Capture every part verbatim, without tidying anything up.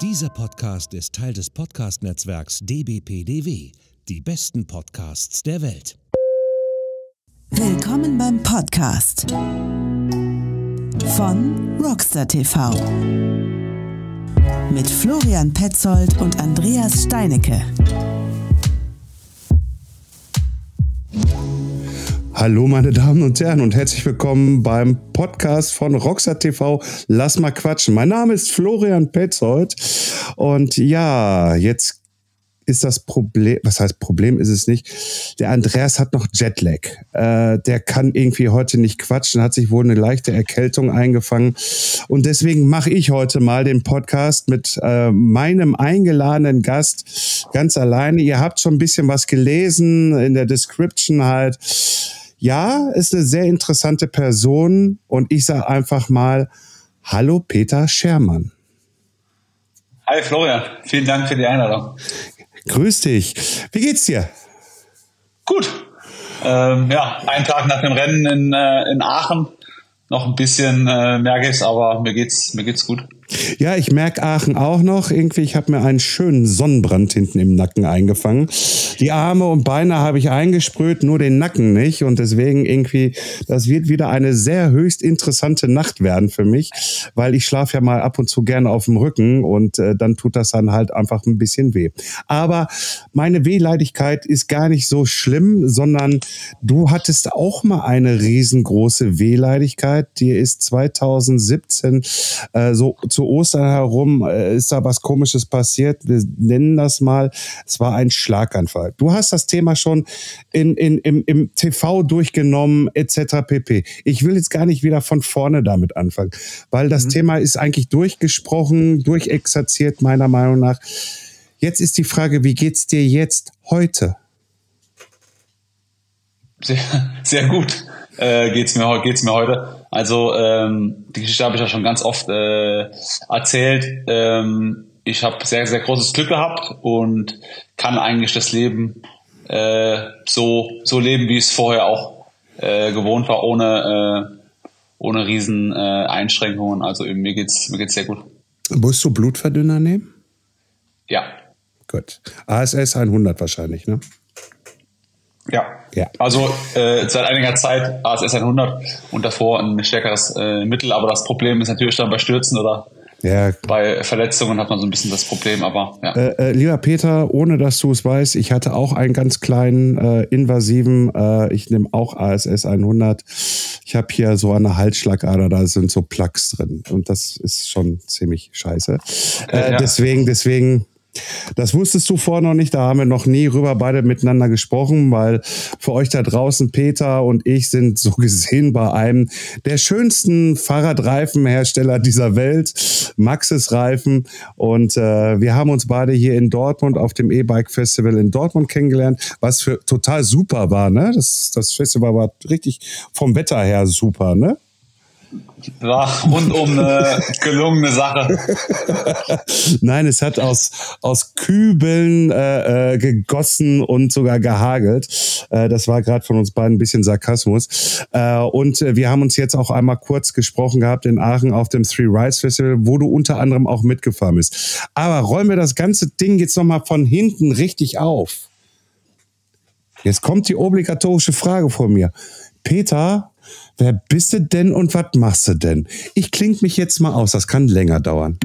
Dieser Podcast ist Teil des Podcast-Netzwerks D B P D W, die besten Podcasts der Welt. Willkommen beim Podcast von Rockstar T V mit Florian Petzold und Andreas Steinecke. Hallo meine Damen und Herren und herzlich willkommen beim Podcast von Rockstar T V. Lass mal quatschen. Mein Name ist Florian Petzold und ja, jetzt ist das Problem, was heißt Problem ist es nicht, der Andreas hat noch Jetlag. Äh, der kann irgendwie heute nicht quatschen, hat sich wohl eine leichte Erkältung eingefangen und deswegen mache ich heute mal den Podcast mit äh, meinem eingeladenen Gast ganz alleine. Ihr habt schon ein bisschen was gelesen in der Description halt. Ja, ist eine sehr interessante Person und ich sage einfach mal, hallo Peter Schermann. Hi Florian, vielen Dank für die Einladung. Grüß dich. Wie geht's dir? Gut. Ähm, ja, einen Tag nach dem Rennen in, äh, in Aachen. Noch ein bisschen äh, merke ich es, aber mir geht's, mir geht's gut. Ja, ich merke Aachen auch noch. Irgendwie, ich habe mir einen schönen Sonnenbrand hinten im Nacken eingefangen. Die Arme und Beine habe ich eingesprüht, nur den Nacken nicht. Und deswegen irgendwie, das wird wieder eine sehr höchst interessante Nacht werden für mich, weil ich schlafe ja mal ab und zu gerne auf dem Rücken und äh, dann tut das dann halt einfach ein bisschen weh. Aber meine Wehleidigkeit ist gar nicht so schlimm, sondern du hattest auch mal eine riesengroße Wehleidigkeit. Dir ist zweitausendsiebzehn äh, so zu Ostern herum äh, ist da was Komisches passiert. Wir nennen das mal, es war ein Schlaganfall. Du hast das Thema schon in, in, im, im T V durchgenommen, et cetera pp. Ich will jetzt gar nicht wieder von vorne damit anfangen, weil das mhm. Thema ist eigentlich durchgesprochen, durchexerziert, meiner Meinung nach. Jetzt ist die Frage, wie geht's dir jetzt heute? Sehr, sehr gut äh, geht's mir, geht's mir heute. Also ähm, die Geschichte habe ich ja schon ganz oft äh, erzählt. Ähm, ich habe sehr, sehr großes Glück gehabt und kann eigentlich das Leben äh, so so leben, wie es vorher auch äh, gewohnt war, ohne äh, ohne riesen äh, Einschränkungen. Also mir geht's mir geht's sehr gut. Musst du Blutverdünner nehmen? Ja. Gut. A S S hundert wahrscheinlich, ne? Ja. ja, also äh, seit einiger Zeit A S S hundert und davor ein stärkeres äh, Mittel, aber das Problem ist natürlich dann bei Stürzen oder ja. bei Verletzungen hat man so ein bisschen das Problem, aber ja. Äh, äh, lieber Peter, ohne dass du es weißt, ich hatte auch einen ganz kleinen äh, invasiven, äh, ich nehme auch A S S hundert. Ich habe hier so eine Halsschlagader, da sind so Plaques drin und das ist schon ziemlich scheiße. Okay, äh, ja. Deswegen, deswegen... Das wusstest du vorher noch nicht, da haben wir noch nie rüber beide miteinander gesprochen, weil für euch da draußen, Peter und ich sind so gesehen bei einem der schönsten Fahrradreifenhersteller dieser Welt, Maxxis Reifen, und äh, wir haben uns beide hier in Dortmund auf dem E-Bike Festival in Dortmund kennengelernt, was für total super war, ne? Das, das Festival war richtig vom Wetter her super, ne? War rundum eine gelungene Sache. Nein, es hat aus, aus Kübeln äh, äh, gegossen und sogar gehagelt. Äh, das war gerade von uns beiden ein bisschen Sarkasmus. Äh, und äh, wir haben uns jetzt auch einmal kurz gesprochen gehabt in Aachen auf dem Three Rides Festival, wo du unter anderem auch mitgefahren bist. Aber räumen wir das ganze Ding jetzt nochmal von hinten richtig auf. Jetzt kommt die obligatorische Frage von mir. Peter, wer bist du denn und was machst du denn? Ich klinge mich jetzt mal aus, das kann länger dauern.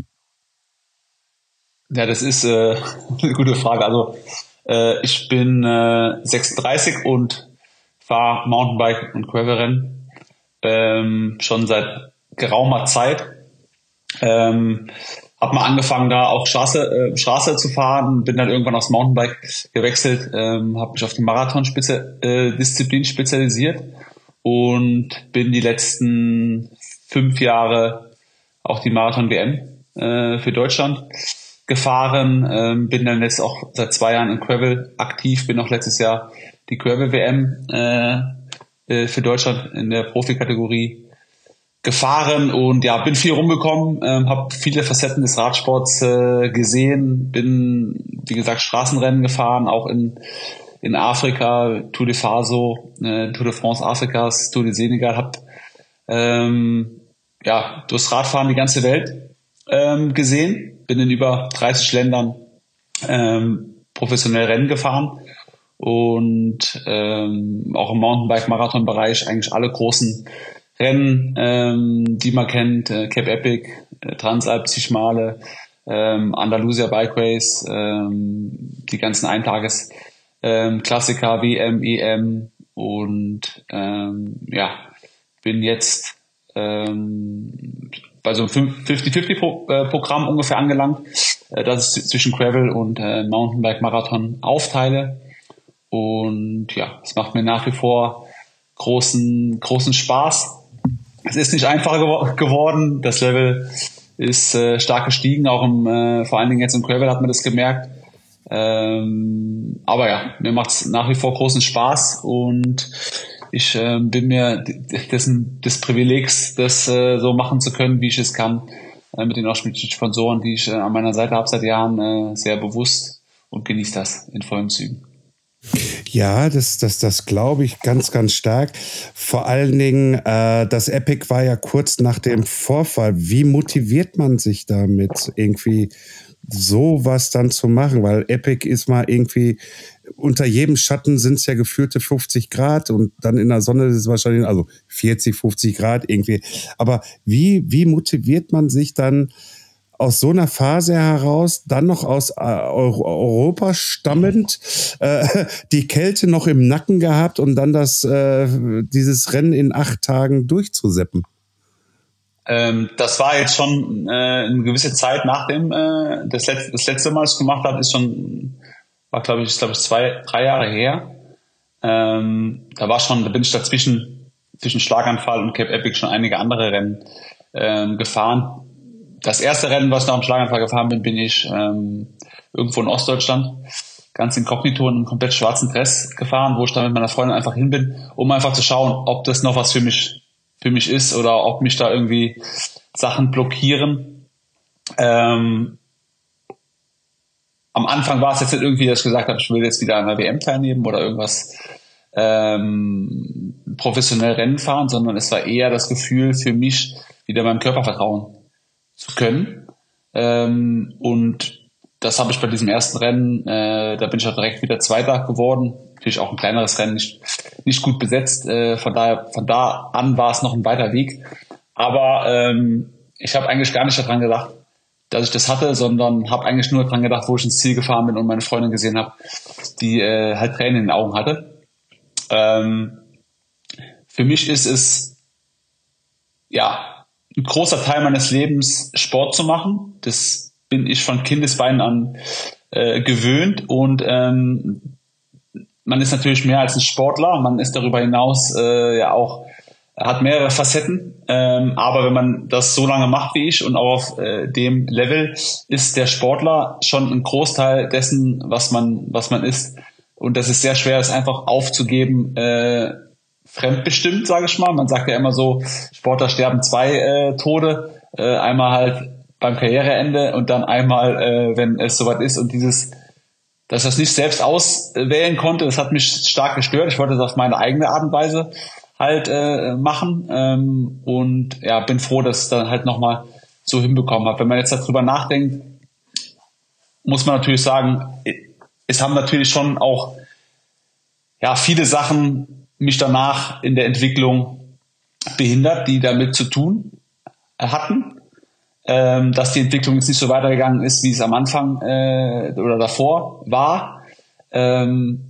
Ja, das ist äh, eine gute Frage. Also äh, ich bin äh, sechsunddreißig und fahre Mountainbike und Gravelrennen ähm, schon seit geraumer Zeit. Ähm, hab mal angefangen, da auch Straße, äh, Straße zu fahren, bin dann irgendwann aufs Mountainbike gewechselt, ähm, habe mich auf die Marathon-Disziplin spezialisiert und bin die letzten fünf Jahre auch die Marathon-W M äh, für Deutschland gefahren, ähm, bin dann jetzt auch seit zwei Jahren in Gravel aktiv, bin auch letztes Jahr die Gravel-W M äh, äh, für Deutschland in der Profikategorie gefahren und ja, bin viel rumgekommen, ähm, habe viele Facetten des Radsports äh, gesehen, bin, wie gesagt, Straßenrennen gefahren, auch in in Afrika, Tour de Faso, äh, Tour de France Afrikas, Tour de Senegal, hab ähm, ja durchs Radfahren die ganze Welt ähm, gesehen, bin in über dreißig Ländern ähm, professionell Rennen gefahren und ähm, auch im Mountainbike-Marathon-Bereich eigentlich alle großen Rennen, ähm, die man kennt, äh, Cape Epic, äh, Transalp zig Male, ähm, Andalusia Bike Race, ähm, die ganzen Eintages ähm, Klassiker, W M, E M und ähm, ja, bin jetzt ähm, bei so einem fünfzig fünfzig Programm ungefähr angelangt, äh, dass ich zwischen Gravel und äh, Mountainbike-Marathon aufteile. Und ja, es macht mir nach wie vor großen, großen Spaß. Es ist nicht einfacher gewo- geworden. Das Level ist äh, stark gestiegen, auch im, äh, vor allen Dingen jetzt im Gravel hat man das gemerkt. Ähm, aber ja, mir macht es nach wie vor großen Spaß und ich äh, bin mir dessen, des Privilegs, das äh, so machen zu können, wie ich es kann, äh, mit den ausschnittlichen Sponsoren, die ich äh, an meiner Seite habe seit Jahren, äh, sehr bewusst und genieße das in vollen Zügen. Ja, das, das, das glaube ich ganz, ganz stark. Vor allen Dingen, äh, das Epic war ja kurz nach dem Vorfall. Wie motiviert man sich damit, irgendwie sowas dann zu machen? Weil Epic ist mal irgendwie, unter jedem Schatten sind es ja gefühlte fünfzig Grad und dann in der Sonne ist es wahrscheinlich, also vierzig, fünfzig Grad irgendwie. Aber wie, wie motiviert man sich dann aus so einer Phase heraus, dann noch aus äh, Europa stammend, äh, die Kälte noch im Nacken gehabt und dann das, äh, dieses Rennen in acht Tagen durchzuseppen? Ähm, das war jetzt schon äh, eine gewisse Zeit nachdem äh, das, Letz-, das letzte Mal, was ich gemacht habe, ist schon, war glaube ich, glaube ich zwei, drei Jahre her. Ähm, da war schon, da bin ich dazwischen zwischen Schlaganfall und Cape Epic schon einige andere Rennen ähm, gefahren. Das erste Rennen, was ich nach dem Schlaganfall gefahren bin, bin ich ähm, irgendwo in Ostdeutschland, ganz inkognito in einem komplett schwarzen Dress gefahren, wo ich dann mit meiner Freundin einfach hin bin, um einfach zu schauen, ob das noch was für mich für mich ist oder ob mich da irgendwie Sachen blockieren. Ähm, am Anfang war es jetzt nicht irgendwie, dass ich gesagt habe, ich will jetzt wieder an der W M teilnehmen oder irgendwas ähm, professionell Rennen fahren, sondern es war eher das Gefühl für mich, wieder meinem Körper vertrauen zu können. Ähm, und das habe ich bei diesem ersten Rennen, äh, da bin ich auch direkt wieder Zweiter geworden. Natürlich auch ein kleineres Rennen, nicht, nicht gut besetzt. Äh, von daher, von da an war es noch ein weiter Weg. Aber ähm, ich habe eigentlich gar nicht daran gedacht, dass ich das hatte, sondern habe eigentlich nur daran gedacht, wo ich ins Ziel gefahren bin und meine Freundin gesehen habe, die äh, halt Tränen in den Augen hatte. Ähm, für mich ist es ja ein großer Teil meines Lebens, Sport zu machen. Das bin ich von Kindesbeinen an äh, gewöhnt und ähm, man ist natürlich mehr als ein Sportler, man ist darüber hinaus äh, ja auch, hat mehrere Facetten, ähm, aber wenn man das so lange macht wie ich und auch auf äh, dem Level, ist der Sportler schon ein Großteil dessen, was man was man ist, und das ist sehr schwer, es einfach aufzugeben, äh, fremdbestimmt, sage ich mal. Man sagt ja immer so, Sportler sterben zwei äh, Tode, äh, einmal halt beim Karriereende und dann einmal, äh, wenn es soweit ist, und dieses, dass ich das nicht selbst auswählen konnte, das hat mich stark gestört. Ich wollte das auf meine eigene Art und Weise halt äh, machen ähm, und ja, bin froh, dass ich es dann halt nochmal so hinbekommen habe. Wenn man jetzt darüber nachdenkt, muss man natürlich sagen, es haben natürlich schon auch ja viele Sachen mich danach in der Entwicklung behindert, die damit zu tun hatten. Ähm, dass die Entwicklung jetzt nicht so weitergegangen ist, wie es am Anfang äh, oder davor war. Ähm,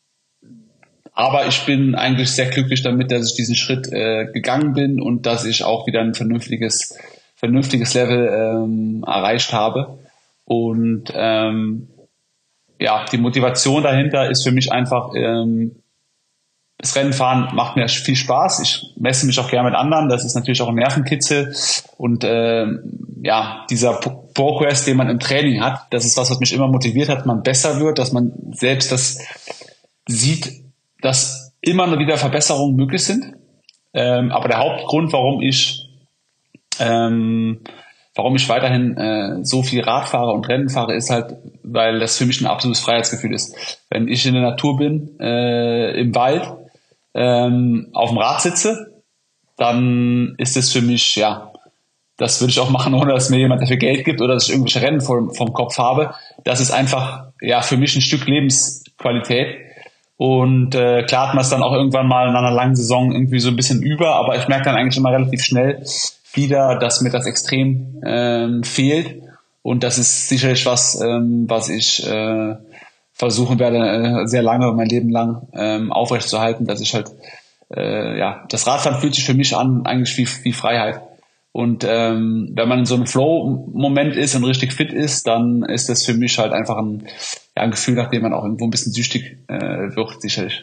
aber ich bin eigentlich sehr glücklich damit, dass ich diesen Schritt äh, gegangen bin und dass ich auch wieder ein vernünftiges, vernünftiges Level ähm, erreicht habe. Und ähm, ja, die Motivation dahinter ist für mich einfach, ähm, das Rennenfahren macht mir viel Spaß. Ich messe mich auch gerne mit anderen. Das ist natürlich auch ein Nervenkitzel. Und äh, ja, dieser Progress, den man im Training hat, das ist was, was mich immer motiviert hat, man besser wird, dass man selbst das sieht, dass immer wieder Verbesserungen möglich sind. Ähm, aber der Hauptgrund, warum ich ähm, warum ich weiterhin äh, so viel Rad fahre und Rennen fahre, ist halt, weil das für mich ein absolutes Freiheitsgefühl ist. Wenn ich in der Natur bin, äh, im Wald, ähm, auf dem Rad sitze, dann ist es für mich, ja, das würde ich auch machen, ohne dass mir jemand dafür Geld gibt oder dass ich irgendwelche Rennen vom, vom Kopf habe. Das ist einfach, ja, für mich ein Stück Lebensqualität. Und äh, klar hat man es dann auch irgendwann mal in einer langen Saison irgendwie so ein bisschen über, aber ich merke dann eigentlich immer relativ schnell wieder, dass mir das extrem ähm, fehlt. Und das ist sicherlich was, ähm, was ich äh, versuchen werde, äh, sehr lange, mein Leben lang ähm, aufrechtzuerhalten, dass ich halt, äh, ja, das Radfahren fühlt sich für mich an eigentlich wie, wie Freiheit. Und ähm, wenn man in so einem Flow-Moment ist und richtig fit ist, dann ist das für mich halt einfach ein, ja, ein Gefühl, nach dem man auch irgendwo ein bisschen süchtig äh, wird, sicherlich.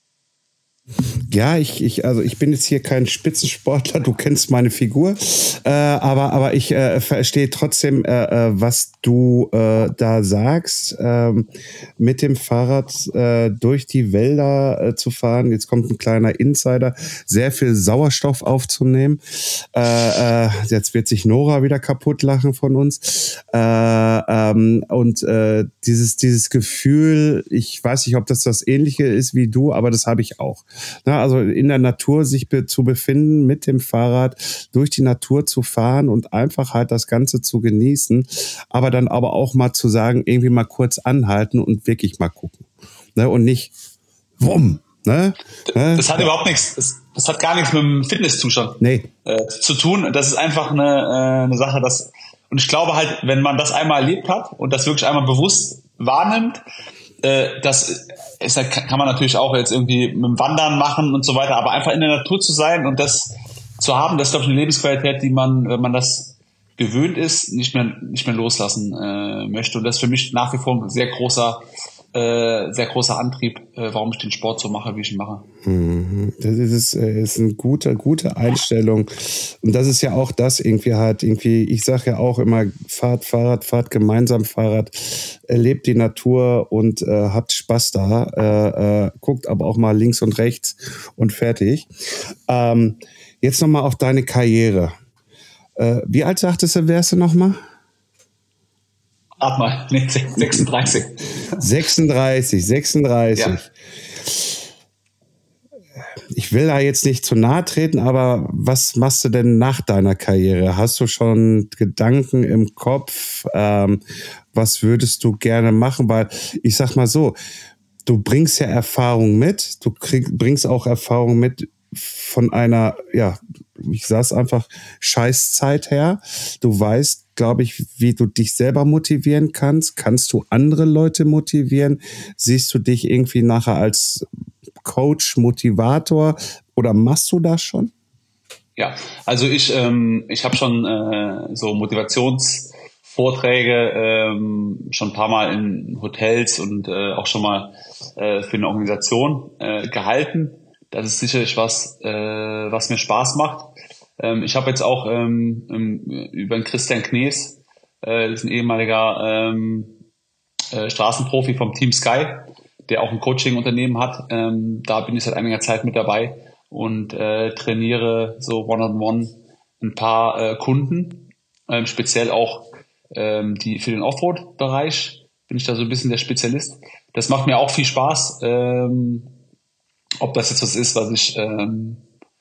Ja, ich, ich, also ich bin jetzt hier kein Spitzensportler, du kennst meine Figur, äh, aber, aber ich äh, verstehe trotzdem, äh, was du äh, da sagst, ähm, mit dem Fahrrad äh, durch die Wälder äh, zu fahren. Jetzt kommt ein kleiner Insider, sehr viel Sauerstoff aufzunehmen. Äh, äh, jetzt wird sich Nora wieder kaputt lachen von uns. Äh, ähm, und äh, dieses, dieses Gefühl, ich weiß nicht, ob das das Ähnliche ist wie du, aber das habe ich auch. Na, also in der Natur sich be- zu befinden, mit dem Fahrrad durch die Natur zu fahren und einfach halt das Ganze zu genießen, aber dann aber auch mal zu sagen, irgendwie mal kurz anhalten und wirklich mal gucken. Ne? Und nicht wumm. Ne? Das, das hat überhaupt nichts, das, das hat gar nichts mit dem Fitnesszustand nee. äh, zu tun. Das ist einfach eine, äh, eine Sache, dass, und ich glaube halt, wenn man das einmal erlebt hat und das wirklich einmal bewusst wahrnimmt, äh, das ist, kann man natürlich auch jetzt irgendwie mit dem Wandern machen und so weiter, aber einfach in der Natur zu sein und das zu haben, das ist, glaube ich, eine Lebensqualität, die man, wenn man das gewöhnt ist, nicht mehr, nicht mehr loslassen äh, möchte. Und das ist für mich nach wie vor ein sehr großer, äh, sehr großer Antrieb, äh, warum ich den Sport so mache, wie ich ihn mache. Das ist, ist eine gute, gute Einstellung. Und das ist ja auch das irgendwie halt, irgendwie, ich sage ja auch immer, fahrt Fahrrad, fahrt gemeinsam Fahrrad, erlebt die Natur und äh, habt Spaß da, äh, äh, guckt aber auch mal links und rechts und fertig. Ähm, jetzt nochmal auf deine Karriere. Äh, wie alt sagtest du, wärst du nochmal? Rat mal, nee, sechsunddreißig. sechsunddreißig, sechsunddreißig. Ja. Ich will da jetzt nicht zu nahe treten, aber was machst du denn nach deiner Karriere? Hast du schon Gedanken im Kopf? Ähm, was würdest du gerne machen? Weil ich sag mal so, du bringst ja Erfahrung mit, du krieg, bringst auch Erfahrung mit von einer, ja, ich sag's einfach, Scheißzeit her. Du weißt, glaube ich, wie du dich selber motivieren kannst. Kannst du andere Leute motivieren? Siehst du dich irgendwie nachher als Coach, Motivator oder machst du das schon? Ja, also ich, ähm, ich habe schon äh, so Motivationsvorträge ähm, schon ein paar Mal in Hotels und äh, auch schon mal äh, für eine Organisation äh, gehalten. Das ist sicherlich was, äh, was mir Spaß macht. Ähm, ich habe jetzt auch ähm, über den Christian Knees, äh, das ist ein ehemaliger ähm, äh, Straßenprofi vom Team Sky, der auch ein Coaching-Unternehmen hat. Ähm, da bin ich seit einiger Zeit mit dabei und äh, trainiere so one-on-one ein paar äh, Kunden, ähm, speziell auch ähm, die für den Offroad-Bereich bin ich da so ein bisschen der Spezialist. Das macht mir auch viel Spaß. Ähm, ob das jetzt was ist, was ich ähm,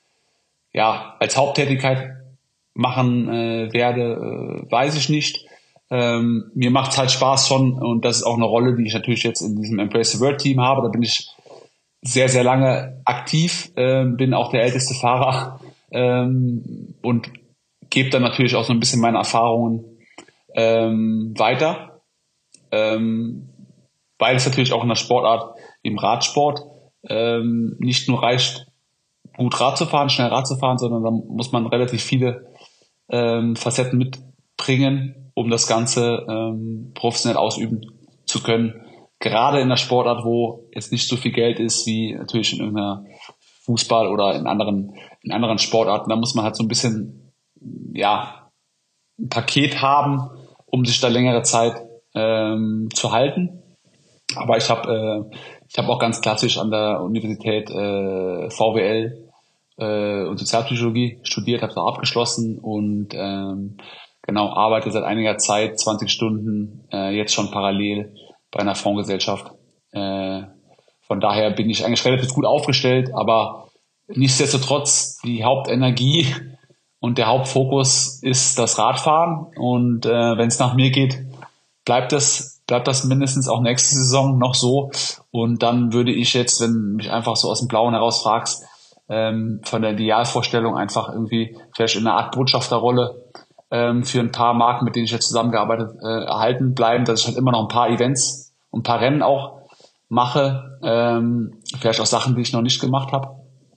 ja als Haupttätigkeit machen äh, werde, äh, weiß ich nicht. Ähm, mir macht es halt Spaß schon und das ist auch eine Rolle, die ich natürlich jetzt in diesem Embrace the World Team habe. Da bin ich sehr, sehr lange aktiv, äh, bin auch der älteste Fahrer ähm, und gebe dann natürlich auch so ein bisschen meine Erfahrungen ähm, weiter, ähm, weil es natürlich auch in der Sportart, im Radsport, ähm, nicht nur reicht, gut Rad zu fahren, schnell Rad zu fahren, sondern da muss man relativ viele ähm, Facetten mitbringen, um das Ganze ähm, professionell ausüben zu können. Gerade in der Sportart, wo jetzt nicht so viel Geld ist wie natürlich in irgendeiner Fußball oder in anderen in anderen Sportarten, da muss man halt so ein bisschen ja ein Paket haben, um sich da längere Zeit ähm, zu halten. Aber ich habe äh, ich habe auch ganz klassisch an der Universität äh, V W L äh, und Sozialpsychologie studiert, habe da abgeschlossen und ähm, genau arbeite seit einiger Zeit zwanzig Stunden äh, jetzt schon parallel bei einer Fondsgesellschaft. Äh, von daher bin ich eigentlich relativ gut aufgestellt, aber nichtsdestotrotz die Hauptenergie und der Hauptfokus ist das Radfahren. Und äh, wenn es nach mir geht, bleibt das, bleibt das mindestens auch nächste Saison noch so. Und dann würde ich jetzt, wenn du mich einfach so aus dem Blauen heraus fragst, ähm, von der Idealvorstellung einfach irgendwie vielleicht in einer Art Botschafterrolle ähm, für ein paar Marken, mit denen ich jetzt zusammengearbeitet äh, erhalten bleiben, dass ich halt immer noch ein paar Events und ein paar Rennen auch mache, ähm, vielleicht auch Sachen, die ich noch nicht gemacht habe.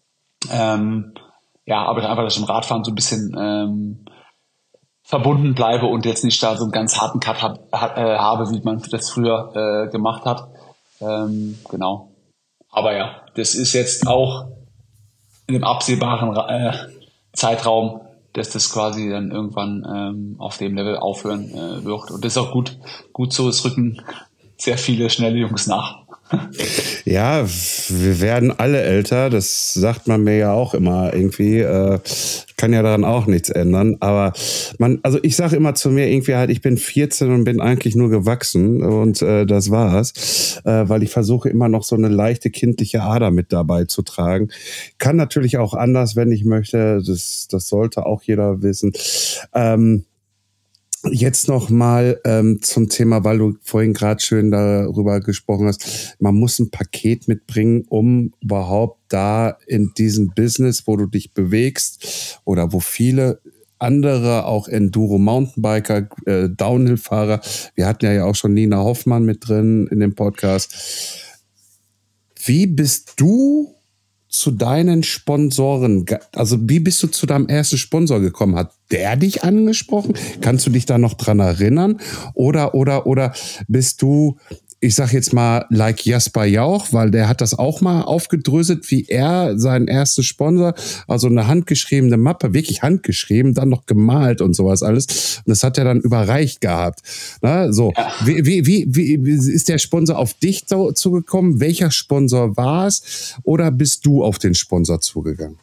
Ähm, ja, aber einfach, dass ich im Radfahren so ein bisschen ähm, verbunden bleibe und jetzt nicht da so einen ganz harten Cut hab, ha, äh, habe, wie man das früher äh, gemacht hat. Ähm, genau. Aber ja, das ist jetzt auch in dem absehbaren äh, Zeitraum, dass das quasi dann irgendwann ähm, auf dem Level aufhören äh, wird. Und das ist auch gut, gut so, es rücken sehr viele schnelle Jungs nach. Ja, wir werden alle älter, das sagt man mir ja auch immer irgendwie, äh, kann ja daran auch nichts ändern, aber man, also ich sage immer zu mir irgendwie halt, ich bin vierzehn und bin eigentlich nur gewachsen und äh, das war's, äh, weil ich versuche immer noch so eine leichte kindliche Ader mit dabei zu tragen. Kann natürlich auch anders, wenn ich möchte, das, das sollte auch jeder wissen. Ähm, Jetzt noch mal ähm, zum Thema, weil du vorhin gerade schön darüber gesprochen hast, man muss ein Paket mitbringen, um überhaupt da in diesem Business, wo du dich bewegst oder wo viele andere, auch Enduro-Mountainbiker, äh, Downhill-Fahrer, wir hatten ja, ja auch schon Nina Hoffmann mit drin in dem Podcast. Wie bist du zu deinen Sponsoren, also wie bist du zu deinem ersten Sponsor gekommen? Hat der dich angesprochen? Kannst du dich da noch dran erinnern? Oder, oder, oder bist du, ich sag jetzt mal, like Jasper Jauch, weil der hat das auch mal aufgedröselt, wie er seinen ersten Sponsor, also eine handgeschriebene Mappe, wirklich handgeschrieben, dann noch gemalt und sowas alles. Und das hat er dann überreicht gehabt. Na, so, ja. wie, wie, wie, wie ist der Sponsor auf dich so, zugekommen? Welcher Sponsor war es? Oder bist du auf den Sponsor zugegangen?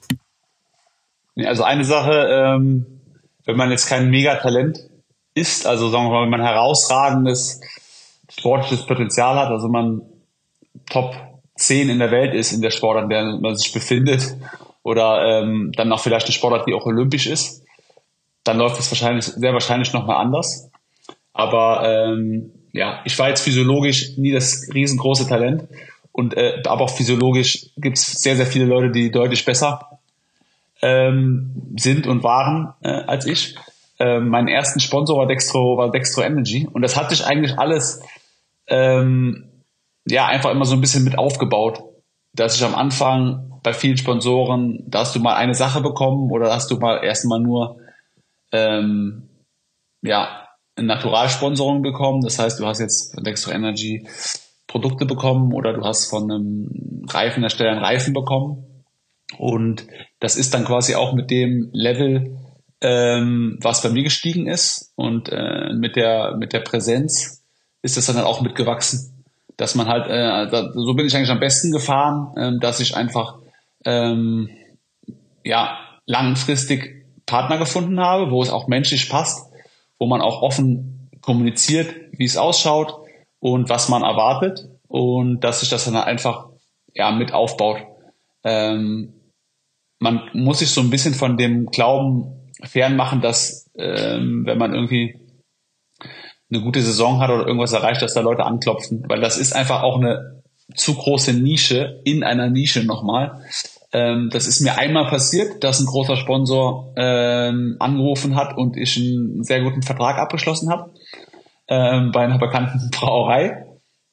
Also eine Sache, ähm, wenn man jetzt kein Megatalent ist, also sagen wir mal, wenn man herausragendes sportliches Potenzial hat, also man Top zehn in der Welt ist in der Sportart, in der man sich befindet, oder ähm, dann auch vielleicht eine Sportart, die auch olympisch ist, dann läuft es wahrscheinlich sehr wahrscheinlich nochmal anders. Aber ähm, ja, ich war jetzt physiologisch nie das riesengroße Talent, und äh, aber auch physiologisch gibt es sehr, sehr viele Leute, die deutlich besser ähm, sind und waren äh, als ich. Äh, mein ersten Sponsor war Dextro, war Dextro Energy, und das hatte ich eigentlich alles ähm, ja einfach immer so ein bisschen mit aufgebaut, dass ich am Anfang bei vielen Sponsoren, da hast du mal eine Sache bekommen oder hast du mal erstmal nur ähm, ja eine Naturalsponsoring bekommen. Das heißt, du hast jetzt von Dextro Energy Produkte bekommen oder du hast von einem Reifenhersteller einen Reifen bekommen, und das ist dann quasi auch mit dem Level, ähm, was bei mir gestiegen ist, und äh, mit der mit der Präsenz ist das dann halt auch mitgewachsen, dass man halt, äh, da, so bin ich eigentlich am besten gefahren, äh, dass ich einfach ähm, ja langfristig Partner gefunden habe, wo es auch menschlich passt, wo man auch offen kommuniziert, wie es ausschaut und was man erwartet, und dass sich das dann halt einfach ja mit aufbaut. Ähm, man muss sich so ein bisschen von dem Glauben fernmachen, dass ähm, wenn man irgendwie eine gute Saison hat oder irgendwas erreicht, dass da Leute anklopfen, weil das ist einfach auch eine zu große Nische in einer Nische nochmal. Ähm, das ist mir einmal passiert, dass ein großer Sponsor ähm, angerufen hat und ich einen sehr guten Vertrag abgeschlossen habe ähm, bei einer bekannten Brauerei.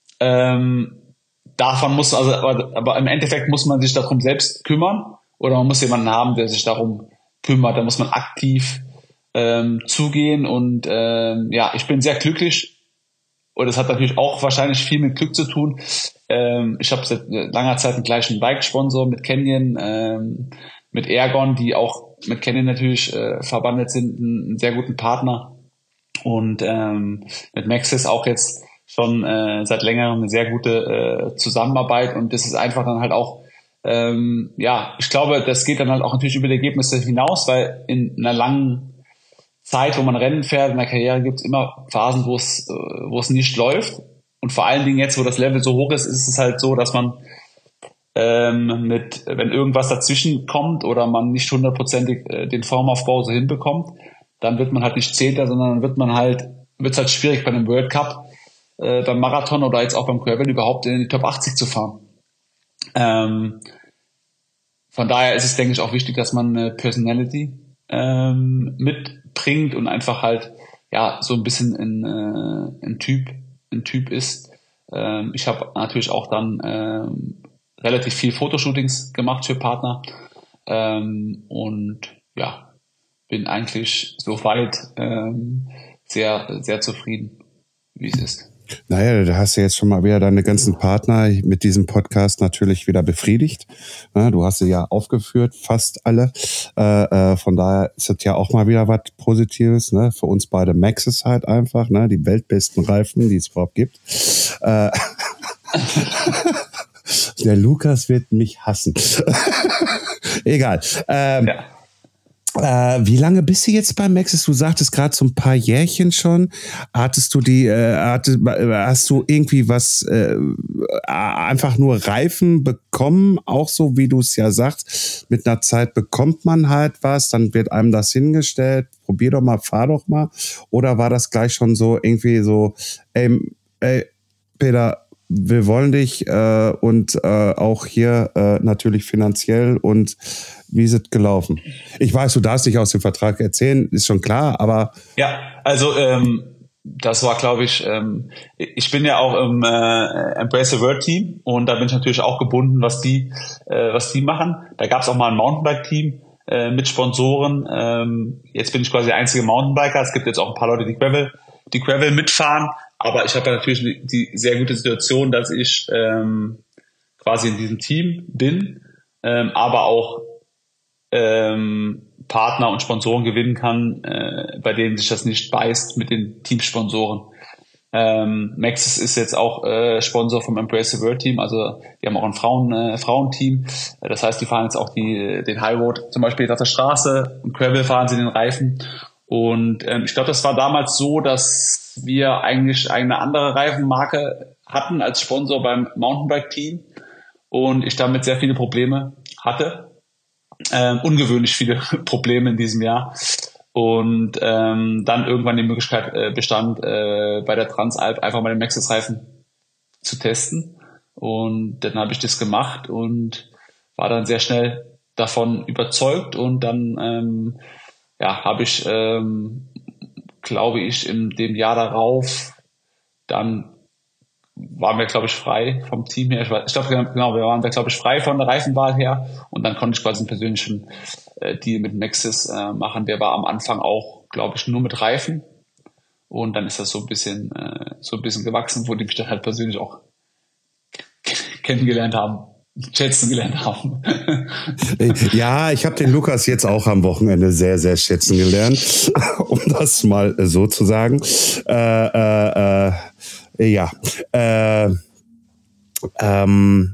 Ähm, davon muss also, aber, aber im Endeffekt muss man sich darum selbst kümmern, oder man muss jemanden haben, der sich darum kümmert. Da muss man aktiv ähm, zugehen, und ähm, ja, ich bin sehr glücklich, und das hat natürlich auch wahrscheinlich viel mit Glück zu tun. Ähm, ich habe seit langer Zeit einen gleichen Bike-Sponsor mit Canyon, ähm, mit Ergon, die auch mit Canyon natürlich äh, verbandelt sind, einen, einen sehr guten Partner, und ähm, mit Maxxis auch jetzt schon äh, seit längerem eine sehr gute äh, Zusammenarbeit, und das ist einfach dann halt auch ähm, ja, ich glaube, das geht dann halt auch natürlich über die Ergebnisse hinaus, weil in einer langen Zeit, wo man Rennen fährt, in der Karriere gibt es immer Phasen, wo es äh, wo es nicht läuft, und vor allen Dingen jetzt, wo das Level so hoch ist, ist es halt so, dass man ähm, mit, wenn irgendwas dazwischen kommt oder man nicht hundertprozentig äh, den Formaufbau so hinbekommt, dann wird man halt nicht Zehnter, sondern dann wird man halt, wird es halt schwierig bei einem World Cup, äh, beim Marathon oder jetzt auch beim Gravel überhaupt in die Top achtzig zu fahren. Ähm, von daher ist es, denke ich, auch wichtig, dass man eine Personality ähm, mitbringt und einfach halt ja so ein bisschen ein, äh, ein Typ, ein Typ ist. Ähm, ich habe natürlich auch dann ähm, relativ viel Fotoshootings gemacht für Partner ähm, und ja, bin eigentlich soweit ähm, sehr, sehr zufrieden, wie es ist. Naja, da hast du jetzt schon mal wieder deine ganzen Partner mit diesem Podcast natürlich wieder befriedigt. Du hast sie ja aufgeführt, fast alle. Äh, von daher ist das ja auch mal wieder was Positives. Ne? Für uns beide Maxxis halt einfach, ne? Die weltbesten Reifen, die es überhaupt gibt. Äh, der Lukas wird mich hassen. Egal. Ähm, ja. Äh, wie lange bist du jetzt bei Maxxis? Du sagtest gerade so ein paar Jährchen schon. Hattest du die, äh, hattest, hast du irgendwie was, äh, einfach nur Reifen bekommen? Auch so, wie du es ja sagst, mit einer Zeit bekommt man halt was, dann wird einem das hingestellt. Probier doch mal, fahr doch mal. Oder war das gleich schon so irgendwie so, ey, ey Peter, wir wollen dich äh, und äh, auch hier äh, natürlich finanziell und wie ist es gelaufen? Ich weiß, du darfst dich aus dem Vertrag erzählen, ist schon klar, aber... Ja, also ähm, das war, glaube ich, ähm, ich bin ja auch im äh, Embrace the World Team und da bin ich natürlich auch gebunden, was die, äh, was die machen. Da gab es auch mal ein Mountainbike-Team äh, mit Sponsoren. Ähm, jetzt bin ich quasi der einzige Mountainbiker. Es gibt jetzt auch ein paar Leute, die Gravel, die Gravel mitfahren. Aber ich habe ja natürlich die sehr gute Situation, dass ich ähm, quasi in diesem Team bin, ähm, aber auch ähm, Partner und Sponsoren gewinnen kann, äh, bei denen sich das nicht beißt mit den Teamsponsoren. Ähm, Maxxis ist jetzt auch äh, Sponsor vom Embrace the World Team, also die haben auch ein Frauen, äh, Frauenteam. Das heißt, die fahren jetzt auch die, den High Road zum Beispiel jetzt auf der Straße, im Gravel fahren sie den Reifen. Und ähm, ich glaube, das war damals so, dass wir eigentlich eine andere Reifenmarke hatten als Sponsor beim Mountainbike-Team und ich damit sehr viele Probleme hatte. Ähm, ungewöhnlich viele Probleme in diesem Jahr. Und ähm, dann irgendwann die Möglichkeit äh, bestand, äh, bei der Transalp einfach mal den Maxxis-Reifen zu testen. Und dann habe ich das gemacht und war dann sehr schnell davon überzeugt und dann ähm, ja, habe ich, ähm, glaube ich, in dem Jahr darauf, dann waren wir, glaube ich, frei vom Team her. Ich, ich glaube, genau, wir waren, glaube ich, frei von der Reifenwahl her und dann konnte ich quasi einen persönlichen äh, Deal mit Maxxis äh, machen. Der war am Anfang auch, glaube ich, nur mit Reifen und dann ist das so ein bisschen, äh, so ein bisschen gewachsen, wo die mich dann halt persönlich auch kennengelernt haben. Schätzen gelernt haben. Ja, ich habe den Lukas jetzt auch am Wochenende sehr, sehr schätzen gelernt, um das mal so zu sagen. Äh, äh, äh, ja, äh, ähm,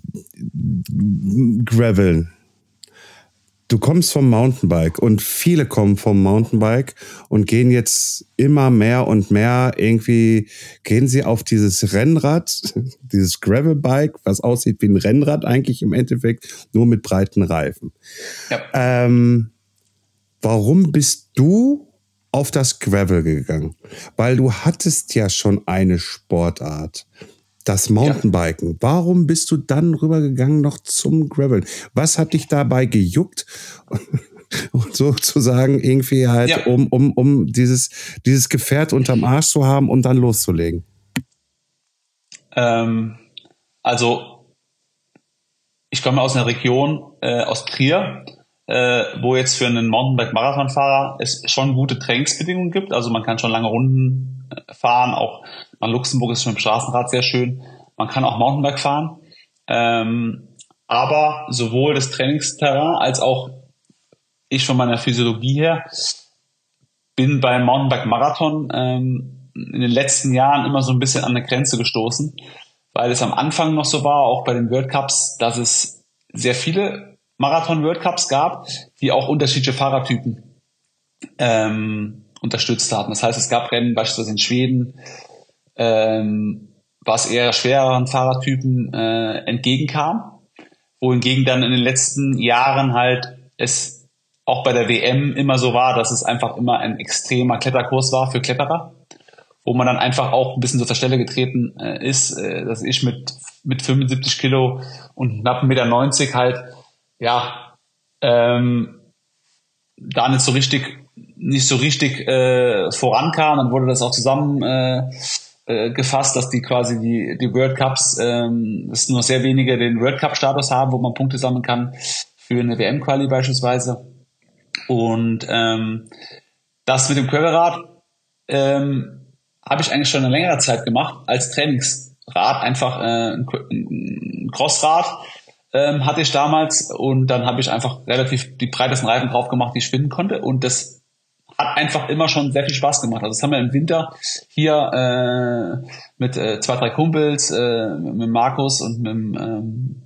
Graveln. Du kommst vom Mountainbike und viele kommen vom Mountainbike und gehen jetzt immer mehr und mehr irgendwie, gehen sie auf dieses Rennrad, dieses Gravelbike, was aussieht wie ein Rennrad eigentlich im Endeffekt, nur mit breiten Reifen. Ja. Ähm, warum bist du auf das Gravel gegangen? Weil du hattest ja schon eine Sportart. Das Mountainbiken. Ja. Warum bist du dann rübergegangen noch zum Graveln? Was hat dich dabei gejuckt? Und sozusagen irgendwie halt, ja. um, um, um dieses, dieses Gefährt unterm Arsch zu haben und dann loszulegen? Ähm, also, ich komme aus einer Region, äh, aus Trier, äh, wo jetzt für einen Mountainbike-Marathonfahrer es schon gute Trainingsbedingungen gibt. Also man kann schon lange Runden fahren, auch in Luxemburg ist schon im Straßenrad sehr schön. Man kann auch Mountainbike fahren. Ähm, aber sowohl das Trainingsterrain als auch ich von meiner Physiologie her bin beim Mountainbike-Marathon ähm, in den letzten Jahren immer so ein bisschen an eine Grenze gestoßen, weil es am Anfang noch so war, auch bei den World Cups, dass es sehr viele Marathon-World Cups gab, die auch unterschiedliche Fahrertypen ähm, unterstützt haben. Das heißt, es gab Rennen beispielsweise in Schweden, ähm, was eher schwereren Fahrertypen äh, entgegenkam. wohingegen dann in den letzten Jahren halt es auch bei der W M immer so war, dass es einfach immer ein extremer Kletterkurs war für Kletterer, wo man dann einfach auch ein bisschen so zur Stelle getreten äh, ist, äh, dass ich mit mit fünfundsiebzig Kilo und knapp eins Komma neunzig Meter halt, ja, ähm, da nicht so richtig, nicht so richtig äh, vorankam. Dann wurde das auch zusammen äh, äh, gefasst, dass die quasi die, die World Cups, ähm, dass nur sehr wenige den World Cup Status haben, wo man Punkte sammeln kann für eine W M-Quali beispielsweise. Und ähm, das mit dem Gravelrad ähm, habe ich eigentlich schon eine längere Zeit gemacht als Trainingsrad, einfach äh, ein, ein Crossrad ähm, hatte ich damals, und dann habe ich einfach relativ die breitesten Reifen drauf gemacht, die ich finden konnte, und das hat einfach immer schon sehr viel Spaß gemacht. Also das haben wir im Winter hier äh, mit äh, zwei, drei Kumpels, äh, mit Markus und mit ähm,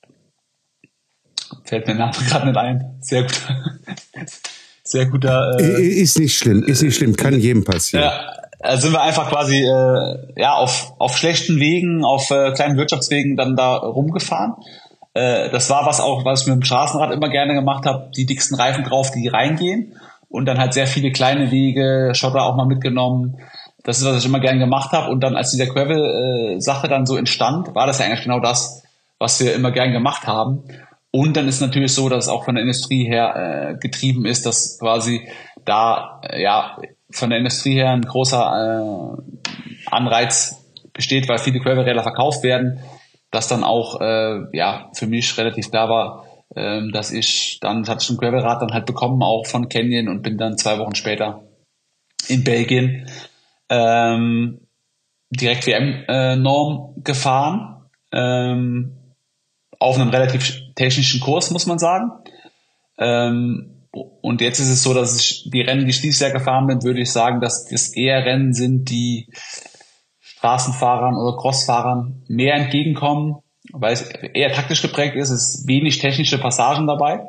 fällt mir der Name gerade nicht ein. Sehr gut. Sehr guter. Äh, ist nicht schlimm, ist nicht schlimm, kann jedem passieren. Ja, also sind wir einfach quasi äh, ja auf auf schlechten Wegen, auf äh, kleinen Wirtschaftswegen dann da rumgefahren. Äh, das war was auch, was ich mit dem Straßenrad immer gerne gemacht habe, die dicksten Reifen drauf, die reingehen, und dann halt sehr viele kleine Wege, Schotter auch mal mitgenommen. Das ist, was ich immer gerne gemacht habe. Und dann, als diese Gravel-Sache äh, dann so entstand, war das ja eigentlich genau das, was wir immer gern gemacht haben. Und dann ist natürlich so, dass es auch von der Industrie her äh, getrieben ist, dass quasi da äh, ja von der Industrie her ein großer äh, Anreiz besteht, weil viele Gravelräder verkauft werden, dass dann auch äh, ja für mich relativ klar war, äh, dass ich dann hatte ich ein Gravelrad dann halt bekommen, auch von Canyon, und bin dann zwei Wochen später in Belgien ähm, direkt W M-Norm äh, gefahren. Ähm, auf einem relativ technischen Kurs, muss man sagen. Ähm, und jetzt ist es so, dass ich die Rennen, die ich dieses Jahr gefahren bin, würde ich sagen, dass das eher Rennen sind, die Straßenfahrern oder Crossfahrern mehr entgegenkommen, weil es eher taktisch geprägt ist. Es ist wenig technische Passagen dabei.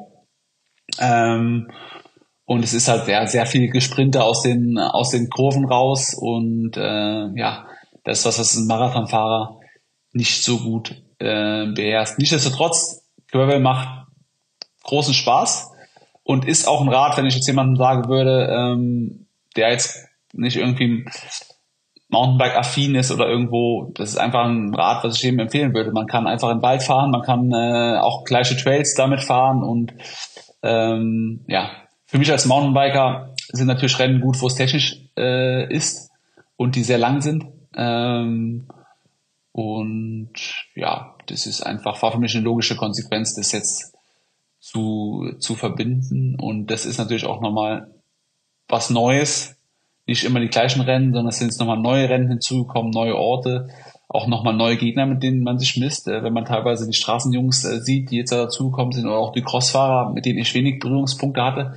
Ähm, und es ist halt sehr, sehr viel Gesprinter aus den, aus den Kurven raus. Und äh, ja, das ist was, was ein Marathonfahrer nicht so gut äh, beherrscht. Nichtsdestotrotz, Gravel macht großen Spaß und ist auch ein Rad, wenn ich jetzt jemandem sagen würde, ähm, der jetzt nicht irgendwie Mountainbike-affin ist oder irgendwo, das ist einfach ein Rad, was ich jedem empfehlen würde. Man kann einfach in den Wald fahren, man kann äh, auch gleiche Trails damit fahren, und ähm, ja, für mich als Mountainbiker sind natürlich Rennen gut, wo es technisch äh, ist und die sehr lang sind. Ähm, Und ja, das ist einfach, war für mich eine logische Konsequenz, das jetzt zu, zu verbinden. Und das ist natürlich auch nochmal was Neues. Nicht immer die gleichen Rennen, sondern es sind jetzt nochmal neue Rennen hinzugekommen, neue Orte, auch nochmal neue Gegner, mit denen man sich misst. Wenn man teilweise die Straßenjungs sieht, die jetzt dazugekommen sind, oder auch die Crossfahrer, mit denen ich wenig Berührungspunkte hatte.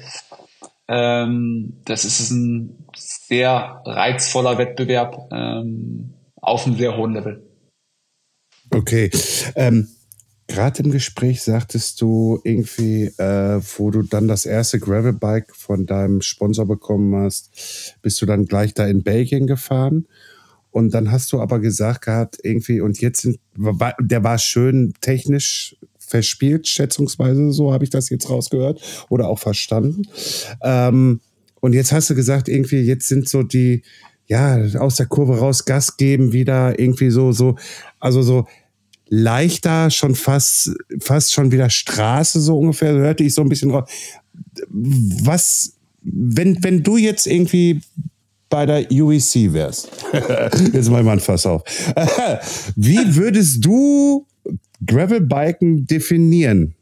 Das ist ein sehr reizvoller Wettbewerb auf einem sehr hohen Level. Okay, ähm, gerade im Gespräch sagtest du irgendwie, äh, wo du dann das erste Gravelbike von deinem Sponsor bekommen hast, bist du dann gleich da in Belgien gefahren, und dann hast du aber gesagt gehabt irgendwie, und jetzt sind, der war schön technisch verspielt, schätzungsweise, so habe ich das jetzt rausgehört oder auch verstanden. Ähm, und jetzt hast du gesagt irgendwie, jetzt sind so die, ja, aus der Kurve raus Gas geben, wieder irgendwie so, so, also so leichter, schon fast, fast schon wieder Straße, so ungefähr, hörte ich so ein bisschen raus. Was, wenn, wenn du jetzt irgendwie bei der U E C wärst, jetzt mach ich mal ein Fass auf, wie würdest du Gravelbiken definieren?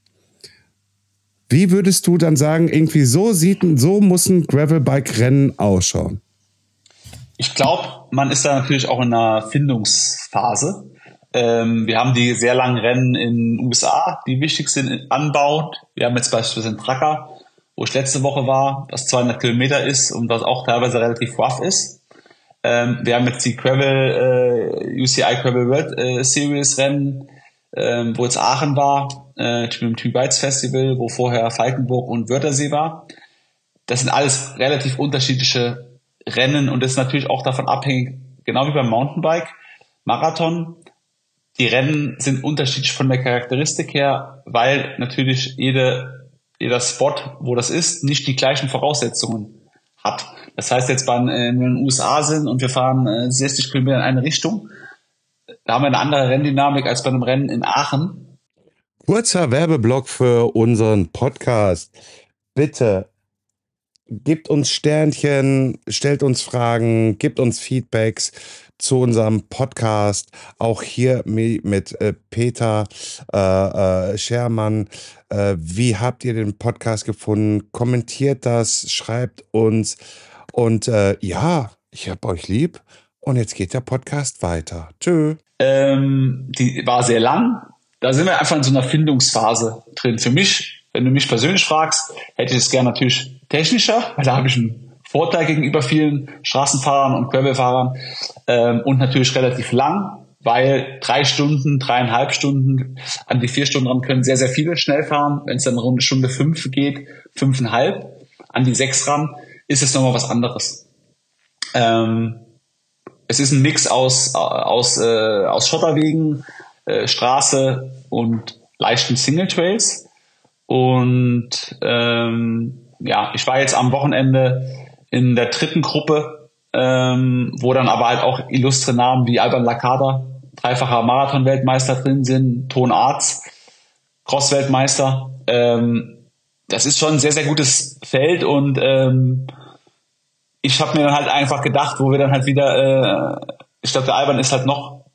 Wie würdest du dann sagen, irgendwie so sieht, so muss ein Gravelbike-Rennen ausschauen? Ich glaube, man ist da natürlich auch in einer Findungsphase. Ähm, wir haben die sehr langen Rennen in den U S A, die wichtig sind, anbaut. Wir haben jetzt beispielsweise einen Tracker, wo ich letzte Woche war, was zweihundert Kilometer ist und was auch teilweise relativ rough ist. Ähm, wir haben jetzt die Gravel, äh, U C I Gravel World äh, Series Rennen, äh, wo jetzt Aachen war, äh, mit dem Two Bites Festival, wo vorher Falkenburg und Wörthersee war. Das sind alles relativ unterschiedliche Rennen, und das ist natürlich auch davon abhängig, genau wie beim Mountainbike, Marathon, die Rennen sind unterschiedlich von der Charakteristik her, weil natürlich jede, jeder Spot, wo das ist, nicht die gleichen Voraussetzungen hat. Das heißt jetzt, wenn wir in den U S A sind und wir fahren äh, sechzig Kilometer in eine Richtung, da haben wir eine andere Renndynamik als bei einem Rennen in Aachen. Kurzer Werbeblock für unseren Podcast. Bitte gebt uns Sternchen, stellt uns Fragen, gebt uns Feedbacks zu unserem Podcast. Auch hier mit äh, Peter äh, äh, Schermann. Äh, wie habt ihr den Podcast gefunden? Kommentiert das, schreibt uns. Und äh, ja, ich hab euch lieb. Und jetzt geht der Podcast weiter. Tschö. Ähm, die war sehr lang. Da sind wir einfach in so einer Findungsphase drin. Für mich, wenn du mich persönlich fragst, hätte ich es gerne natürlich technischer, weil da habe ich einen Vorteil gegenüber vielen Straßenfahrern und Gravelfahrern, ähm, und natürlich relativ lang, weil drei Stunden, dreieinhalb Stunden an die vier Stunden ran können sehr, sehr viele schnell fahren. Wenn es dann eine Stunde fünf geht, fünfeinhalb, an die sechs ran, ist es nochmal was anderes. Ähm, es ist ein Mix aus, aus, äh, aus Schotterwegen, äh, Straße und leichten Single-Trails. Und ähm, ja, ich war jetzt am Wochenende in der dritten Gruppe, ähm, wo dann aber halt auch illustre Namen wie Alban Lacada, dreifacher Marathon-Weltmeister drin sind, Ton Arz, Cross-Weltmeister. Ähm, das ist schon ein sehr, sehr gutes Feld und ähm, ich habe mir dann halt einfach gedacht, wo wir dann halt wieder, äh, ich glaube, der Alban ist halt noch,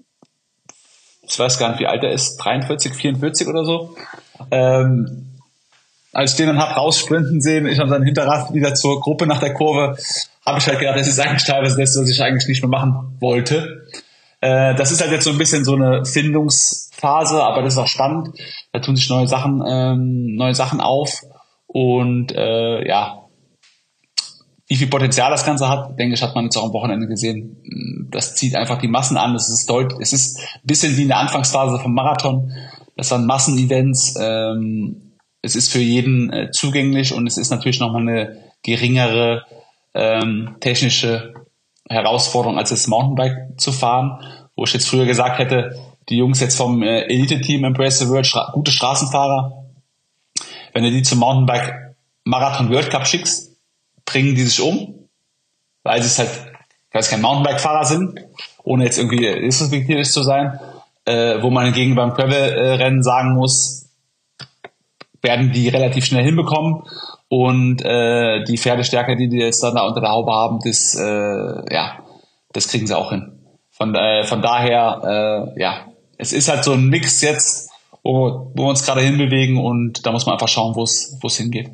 ich weiß gar nicht, wie alt er ist, dreiundvierzig, vierundvierzig oder so. Ähm, als ich den dann hab raussprinten sehen, ich an seinem Hinterrad wieder zur Gruppe nach der Kurve, habe ich halt gedacht, das ist eigentlich teilweise das, was ich eigentlich nicht mehr machen wollte. Äh, das ist halt jetzt so ein bisschen so eine Findungsphase, aber das ist auch spannend. Da tun sich neue Sachen, ähm, neue Sachen auf und äh, ja, wie viel Potenzial das Ganze hat, denke ich, hat man jetzt auch am Wochenende gesehen. Das zieht einfach die Massen an. Das ist deutlich, es ist ein bisschen wie in der Anfangsphase vom Marathon. Das waren Massenevents. Ähm, es ist für jeden äh, zugänglich und es ist natürlich nochmal eine geringere ähm, technische Herausforderung, als das Mountainbike zu fahren. Wo ich jetzt früher gesagt hätte, die Jungs jetzt vom äh, Elite-Team Embrace the World, Stra- gute Straßenfahrer, wenn du die zum Mountainbike Marathon World Cup schickst, bringen die sich um, weil sie es halt, weil es kein Mountainbike-Fahrer sind, ohne jetzt irgendwie disrespektierlich zu sein, äh, wo man hingegen beim Gravel-Rennen sagen muss, werden die relativ schnell hinbekommen und äh, die Pferdestärke, die die jetzt dann da unter der Haube haben, das, äh, ja, das kriegen sie auch hin. Von, äh, von daher, äh, ja, es ist halt so ein Mix jetzt, wo, wo wir uns gerade hinbewegen und da muss man einfach schauen, wo es wo es hingeht.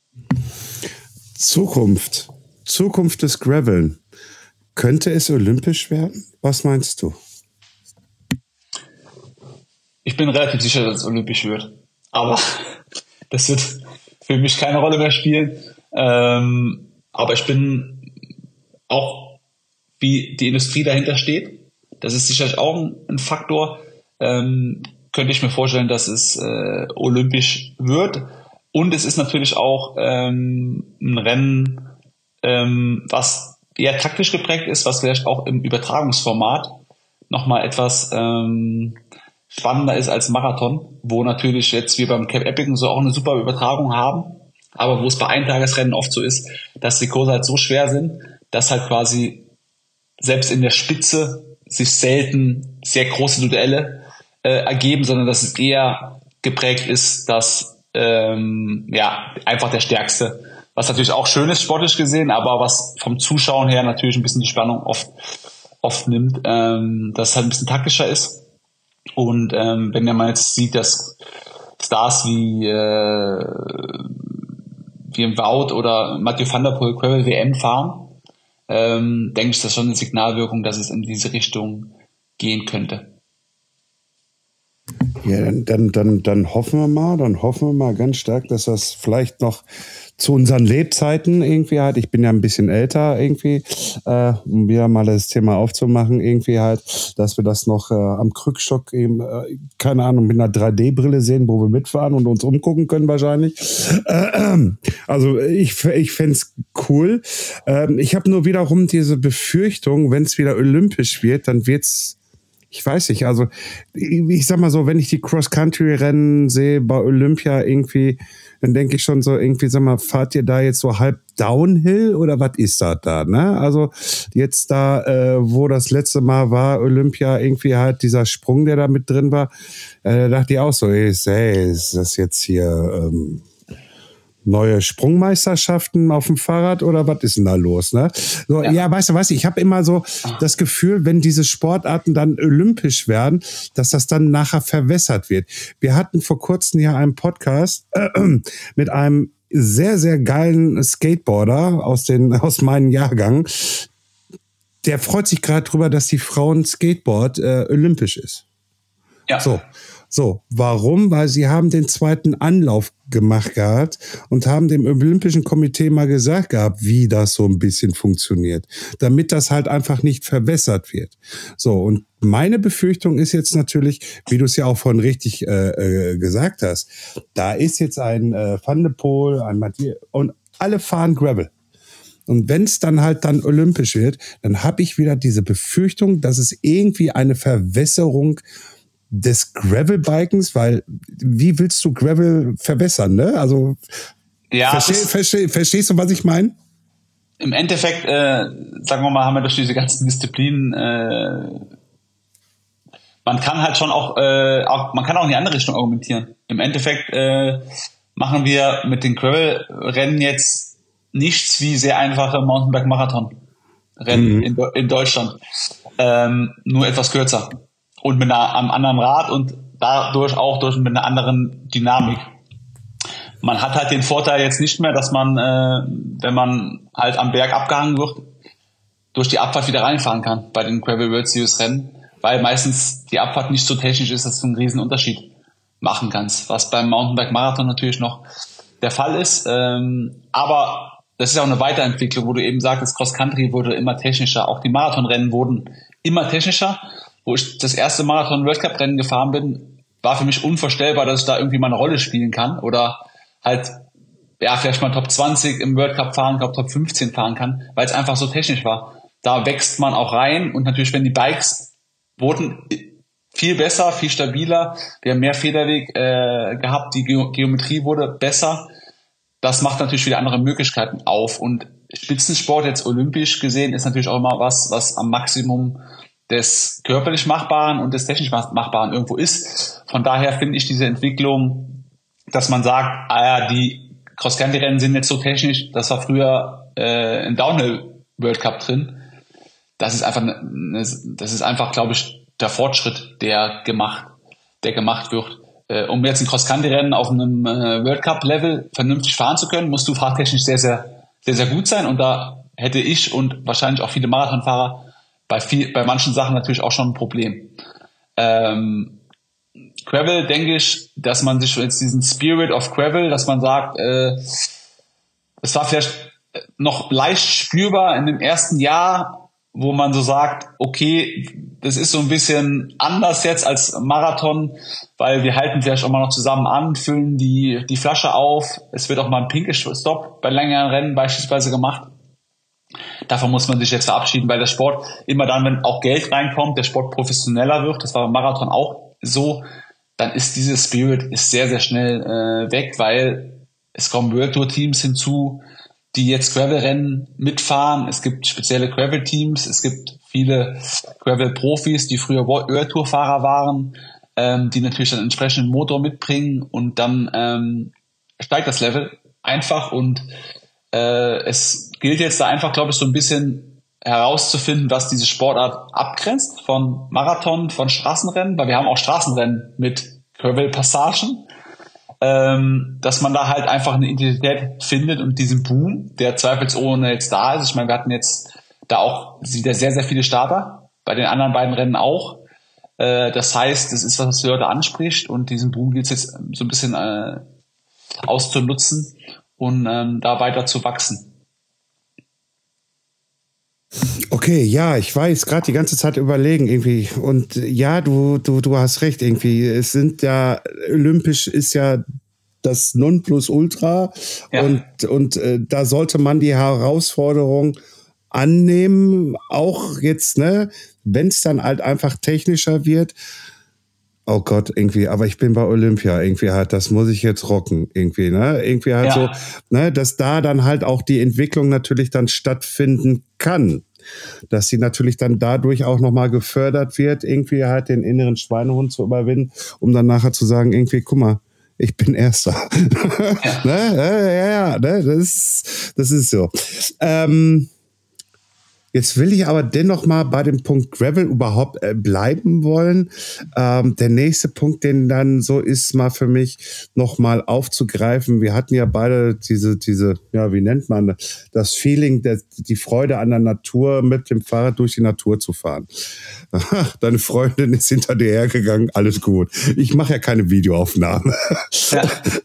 Zukunft. Zukunft des Graveln. Könnte es olympisch werden? Was meinst du? Ich bin relativ sicher, dass es olympisch wird. Aber das wird für mich keine Rolle mehr spielen. Ähm, aber ich bin auch, wie die Industrie dahinter steht, das ist sicherlich auch ein, ein Faktor. Ähm, könnte ich mir vorstellen, dass es äh, olympisch wird. Und es ist natürlich auch ähm, ein Rennen, ähm, was eher taktisch geprägt ist, was vielleicht auch im Übertragungsformat nochmal etwas ähm, spannender ist als Marathon, wo natürlich jetzt wir beim Cape Epic so auch eine super Übertragung haben, aber wo es bei Eintagesrennen oft so ist, dass die Kurse halt so schwer sind, dass halt quasi selbst in der Spitze sich selten sehr große Duelle äh, ergeben, sondern dass es eher geprägt ist, dass Ähm, ja, einfach der Stärkste. Was natürlich auch schön ist, sportlich gesehen, aber was vom Zuschauen her natürlich ein bisschen die Spannung oft, oft nimmt, ähm, dass es halt ein bisschen taktischer ist. Und ähm, wenn man jetzt sieht, dass Stars wie, äh, wie im Wout oder Mathieu van der Poel Gravel W M fahren, ähm, denke ich, das ist schon eine Signalwirkung, dass es in diese Richtung gehen könnte. Ja, dann, dann, dann, dann hoffen wir mal, dann hoffen wir mal ganz stark, dass das vielleicht noch zu unseren Lebzeiten irgendwie halt, ich bin ja ein bisschen älter irgendwie, äh, um wieder mal das Thema aufzumachen, irgendwie halt, dass wir das noch äh, am Krückstock eben, äh, keine Ahnung, mit einer drei D Brille sehen, wo wir mitfahren und uns umgucken können wahrscheinlich. Äh, also ich, ich fänd's cool. Äh, ich habe nur wiederum diese Befürchtung, wenn es wieder olympisch wird, dann wird's ich weiß nicht, also ich sag mal so, wenn ich die Cross-Country-Rennen sehe bei Olympia irgendwie, dann denke ich schon so irgendwie, sag mal, fahrt ihr da jetzt so halb Downhill oder was ist das da, ne? Also jetzt da, äh, wo das letzte Mal war, Olympia, irgendwie halt dieser Sprung, der da mit drin war, äh, da dachte ich auch so, ey, ist das jetzt hier ähm, neue Sprungmeisterschaften auf dem Fahrrad oder was ist denn da los, ne? So, ja. ja, weißt du was, ich habe immer so das Gefühl, wenn diese Sportarten dann olympisch werden, dass das dann nachher verwässert wird. Wir hatten vor kurzem ja einen Podcast äh, mit einem sehr, sehr geilen Skateboarder aus, den, aus meinem Jahrgang. Der freut sich gerade drüber, dass die Frauen Skateboard äh, olympisch ist. Ja. So. So, warum? Weil sie haben den zweiten Anlauf gemacht gehabt und haben dem Olympischen Komitee mal gesagt gehabt, wie das so ein bisschen funktioniert, damit das halt einfach nicht verwässert wird. So, und meine Befürchtung ist jetzt natürlich, wie du es ja auch vorhin richtig äh, äh, gesagt hast, da ist jetzt ein äh, Van de Poel, ein Mathieu und alle fahren Gravel. Und wenn es dann halt dann olympisch wird, dann habe ich wieder diese Befürchtung, dass es irgendwie eine Verwässerung des Gravel-Bikens, weil wie willst du Gravel verbessern, ne? Also ja, versteh, versteh, verstehst du, was ich meine? Im Endeffekt, äh, sagen wir mal, haben wir durch diese ganzen Disziplinen, äh, man kann halt schon auch, äh, auch, man kann auch in die andere Richtung argumentieren. Im Endeffekt äh, machen wir mit den Gravel-Rennen jetzt nichts wie sehr einfache Mountainbike-Marathon-Rennen mhm. in, in Deutschland. Ähm, nur etwas kürzer. Und mit einer, einem anderen Rad und dadurch auch durch mit einer anderen Dynamik. Man hat halt den Vorteil jetzt nicht mehr, dass man, äh, wenn man halt am Berg abgehangen wird, durch die Abfahrt wieder reinfahren kann bei den Gravel World Series Rennen, weil meistens die Abfahrt nicht so technisch ist, dass du einen riesen Unterschied machen kannst, was beim Mountainbike Marathon natürlich noch der Fall ist. Ähm, aber das ist ja auch eine Weiterentwicklung, wo du eben sagst, das Cross Country wurde immer technischer, auch die Marathonrennen wurden immer technischer. Wo ich das erste Marathon-World-Cup-Rennen gefahren bin, war für mich unvorstellbar, dass ich da irgendwie mal eine Rolle spielen kann oder halt, ja, vielleicht mal Top zwanzig im World Cup fahren, glaube Top fünfzehn fahren kann, weil es einfach so technisch war. Da wächst man auch rein und natürlich, wenn die Bikes wurden viel besser, viel stabiler, wir haben mehr Federweg äh, gehabt, die Ge- Geometrie wurde besser, das macht natürlich wieder andere Möglichkeiten auf und Spitzensport jetzt olympisch gesehen ist natürlich auch immer was, was am Maximum des körperlich Machbaren und des technisch Machbaren irgendwo ist. Von daher finde ich diese Entwicklung, dass man sagt, ah ja, die Cross-Country-Rennen sind jetzt so technisch, das war früher äh, ein Downhill-World Cup drin. Das ist einfach, eine, das ist einfach, glaube ich, der Fortschritt, der gemacht, der gemacht wird. Äh, um jetzt ein Cross-Country-Rennen auf einem äh, World Cup-Level vernünftig fahren zu können, musst du fahrtechnisch sehr, sehr, sehr, sehr gut sein. Und da hätte ich und wahrscheinlich auch viele Marathonfahrer bei viel, bei manchen Sachen natürlich auch schon ein Problem. Ähm, Gravel, denke ich, dass man sich jetzt diesen Spirit of Gravel, dass man sagt, äh, es war vielleicht noch leicht spürbar in dem ersten Jahr, wo man so sagt, okay, das ist so ein bisschen anders jetzt als Marathon, weil wir halten vielleicht auch mal noch zusammen an, füllen die, die Flasche auf. Es wird auch mal ein Pinke-Stop bei längeren Rennen beispielsweise gemacht. Davon muss man sich jetzt verabschieden, weil der Sport immer dann, wenn auch Geld reinkommt, der Sport professioneller wird, das war beim Marathon auch so, dann ist dieses Spirit ist sehr, sehr schnell äh, weg, weil es kommen World Tour Teams hinzu, die jetzt Gravel-Rennen mitfahren. Es gibt spezielle Gravel-Teams, es gibt viele Gravel-Profis, die früher World Tour-Fahrer waren, ähm, die natürlich dann entsprechenden Motor mitbringen und dann ähm, steigt das Level einfach und äh, es gilt jetzt da einfach, glaube ich, so ein bisschen herauszufinden, was diese Sportart abgrenzt von Marathon, von Straßenrennen, weil wir haben auch Straßenrennen mit Gravel-Passagen, ähm, dass man da halt einfach eine Identität findet und diesen Boom, der zweifelsohne jetzt da ist. Ich meine, wir hatten jetzt da auch wieder sehr, sehr viele Starter, bei den anderen beiden Rennen auch. Äh, das heißt, das ist was, was die Leute anspricht und diesen Boom gilt es jetzt so ein bisschen äh, auszunutzen und ähm, da weiter zu wachsen. Okay, ja, ich weiß, gerade die ganze Zeit überlegen irgendwie und ja, du, du, du hast recht irgendwie. Es sind ja, olympisch ist ja das Nonplusultra ja. und, und äh, da sollte man die Herausforderung annehmen, auch jetzt, ne, wenn es dann halt einfach technischer wird. Oh Gott, irgendwie, aber ich bin bei Olympia, irgendwie halt, das muss ich jetzt rocken, irgendwie, ne, irgendwie halt Ja. so, ne, dass da dann halt auch die Entwicklung natürlich dann stattfinden kann. Dass sie natürlich dann dadurch auch nochmal gefördert wird, irgendwie halt den inneren Schweinehund zu überwinden, um dann nachher zu sagen, irgendwie, guck mal, ich bin Erster. Ja. ne? Ja, ja, ja, ne? das, ist, das ist so. Ähm, Jetzt will ich aber dennoch mal bei dem Punkt Gravel überhaupt äh, bleiben wollen. Ähm, der nächste Punkt, den dann so ist, mal für mich noch mal aufzugreifen. Wir hatten ja beide diese, diese, ja, wie nennt man das? Das Feeling, der, die Freude an der Natur, mit dem Fahrrad durch die Natur zu fahren. Deine Freundin ist hinter dir hergegangen, alles gut. Ich mache ja keine Videoaufnahme. Ja.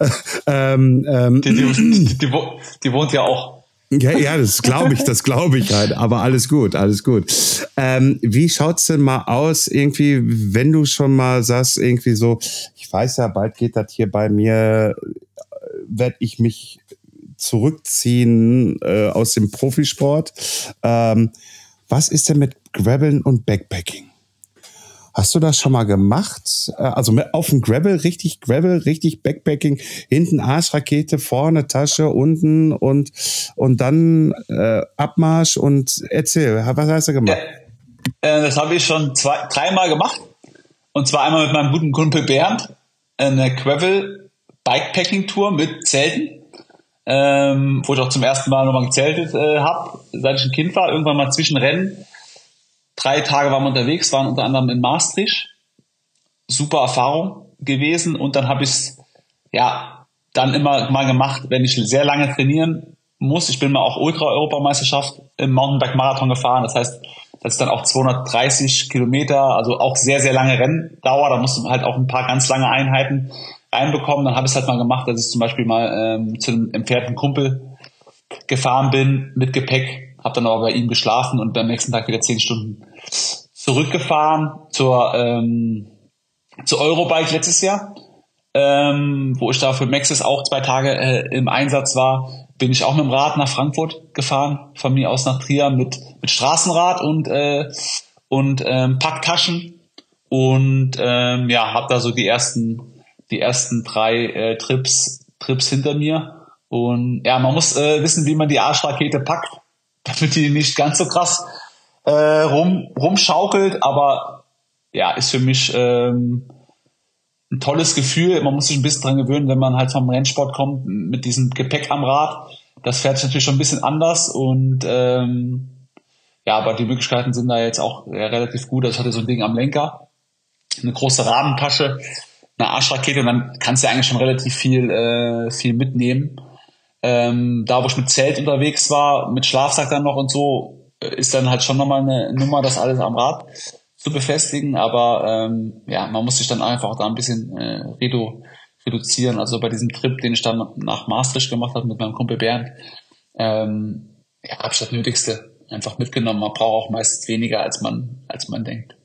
ähm, ähm, Die, die, die, die, die wohnt ja auch. Ja, ja, das glaube ich, das glaube ich halt. Aber alles gut, alles gut. Ähm, wie schaut's denn mal aus, irgendwie, wenn du schon mal sagst, irgendwie so, ich weiß ja, bald geht das hier bei mir, werde ich mich zurückziehen äh, aus dem Profisport. Ähm, was ist denn mit Graveln und Backpacking? Hast du das schon mal gemacht? Also auf dem Gravel, richtig Gravel, richtig Backpacking, hinten Arschrakete, vorne Tasche, unten und, und dann äh, Abmarsch und erzähl, was hast du gemacht? Ja, äh, das habe ich schon zwei, dreimal gemacht. Und zwar einmal mit meinem guten Kumpel Bernd, eine Gravel Bikepacking Tour mit Zelten, ähm, wo ich auch zum ersten Mal nochmal gezeltet äh, habe, seit ich ein Kind war, irgendwann mal zwischen Rennen. Drei Tage waren wir unterwegs, waren unter anderem in Maastricht. Super Erfahrung gewesen. Und dann habe ich es ja, dann immer mal gemacht, wenn ich sehr lange trainieren muss. Ich bin mal auch Ultra-Europameisterschaft im Mountainbike-Marathon gefahren. Das heißt, das ist dann auch zweihundertdreißig Kilometer, also auch sehr, sehr lange Renndauer. Da musst du halt auch ein paar ganz lange Einheiten reinbekommen. Dann habe ich es halt mal gemacht, dass ich zum Beispiel mal ähm, zu einem entfernten Kumpel gefahren bin mit Gepäck. Habe dann aber bei ihm geschlafen und am nächsten Tag wieder zehn Stunden zurückgefahren zur, ähm, zur Eurobike letztes Jahr, ähm, wo ich da für Maxxis auch zwei Tage äh, im Einsatz war. Bin ich auch mit dem Rad nach Frankfurt gefahren, von mir aus nach Trier mit, mit Straßenrad und, äh, und ähm, Packtaschen und ähm, ja, habe da so die ersten, die ersten drei äh, Trips, Trips hinter mir. Und ja, man muss äh, wissen, wie man die Arschrakete packt, damit die nicht ganz so krass äh, rum, rumschaukelt, aber ja, ist für mich ähm, ein tolles Gefühl. Man muss sich ein bisschen dran gewöhnen, wenn man halt vom Rennsport kommt, mit diesem Gepäck am Rad. Das fährt sich natürlich schon ein bisschen anders und ähm, ja, aber die Möglichkeiten sind da jetzt auch ja, relativ gut. Also ich hatte so ein Ding am Lenker, eine große Rahmentasche, eine Arschrakete und dann kannst du eigentlich schon relativ viel, äh, viel mitnehmen. Ähm, da, wo ich mit Zelt unterwegs war, mit Schlafsack dann noch und so, ist dann halt schon nochmal eine Nummer, das alles am Rad zu befestigen. Aber ähm, ja, man muss sich dann einfach da ein bisschen äh, redu- reduzieren. Also bei diesem Trip, den ich dann nach Maastricht gemacht habe mit meinem Kumpel Bernd, ähm, ja, habe ich das Nötigste einfach mitgenommen. Man braucht auch meistens weniger, als man, als man denkt.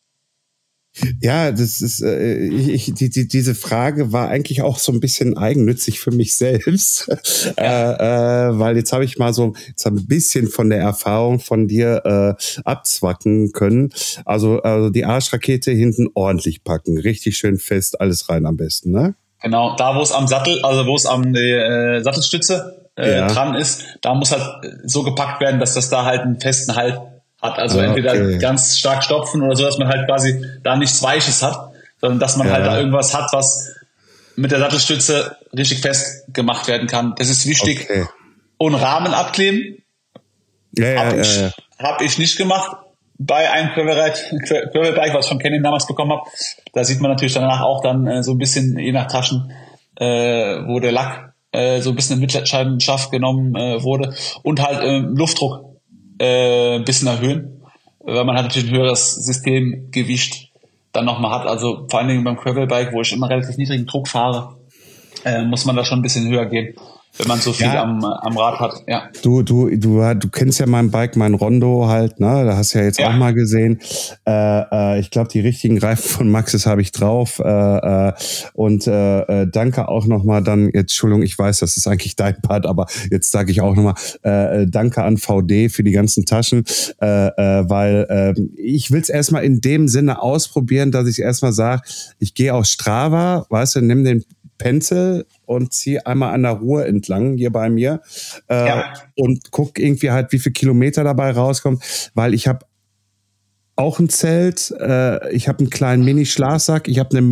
Ja, das ist äh, ich, die, die, diese Frage war eigentlich auch so ein bisschen eigennützig für mich selbst, ja. äh, äh, weil jetzt habe ich mal so jetzt ein bisschen von der Erfahrung von dir äh, abzwacken können. Also, also die Arschrakete hinten ordentlich packen, richtig schön fest, alles rein am besten, ne? Genau, da wo es am Sattel, also wo es am äh, Sattelstütze äh, ja. dran ist, da muss halt so gepackt werden, dass das da halt einen festen Halt hat. Also ah, entweder okay. ganz stark stopfen oder so, dass man halt quasi da nichts Weiches hat, sondern dass man ja. halt da irgendwas hat, was mit der Sattelstütze richtig fest gemacht werden kann. Das ist wichtig. Okay. Und Rahmen abkleben. Ja, ja, habe ich, ja, ja. hab ich nicht gemacht bei einem Gravelbike, was ich von Canyon damals bekommen habe. Da sieht man natürlich danach auch dann äh, so ein bisschen, je nach Taschen, äh, wo der Lack äh, so ein bisschen in Mitleidenschaft genommen äh, wurde. Und halt äh, Luftdruck Äh, ein bisschen erhöhen, weil man halt natürlich ein höheres Systemgewicht dann nochmal hat. Also vor allen Dingen beim Gravelbike, wo ich immer relativ niedrigen Druck fahre, äh, muss man da schon ein bisschen höher gehen. wenn man so viel Ja. am, am Rad hat. Ja. Du, du, du, du kennst ja mein Bike, mein Rondo halt, ne? Da hast du ja jetzt Ja. auch mal gesehen. Äh, äh, ich glaube, die richtigen Reifen von Maxxis habe ich drauf. Äh, äh, und äh, äh, danke auch nochmal dann, jetzt, Entschuldigung, ich weiß, das ist eigentlich dein Part, aber jetzt sage ich auch nochmal, äh, danke an V D für die ganzen Taschen, äh, äh, weil äh, ich will es erstmal in dem Sinne ausprobieren, dass ich erstmal sage, ich gehe auf Strava, weißt du, nimm den Pencil und zieh einmal an der Ruhr entlang hier bei mir äh, Ja. und guck irgendwie halt, wie viel Kilometer dabei rauskommt, weil ich habe auch ein Zelt, äh, ich habe einen kleinen Mini-Schlafsack, ich habe eine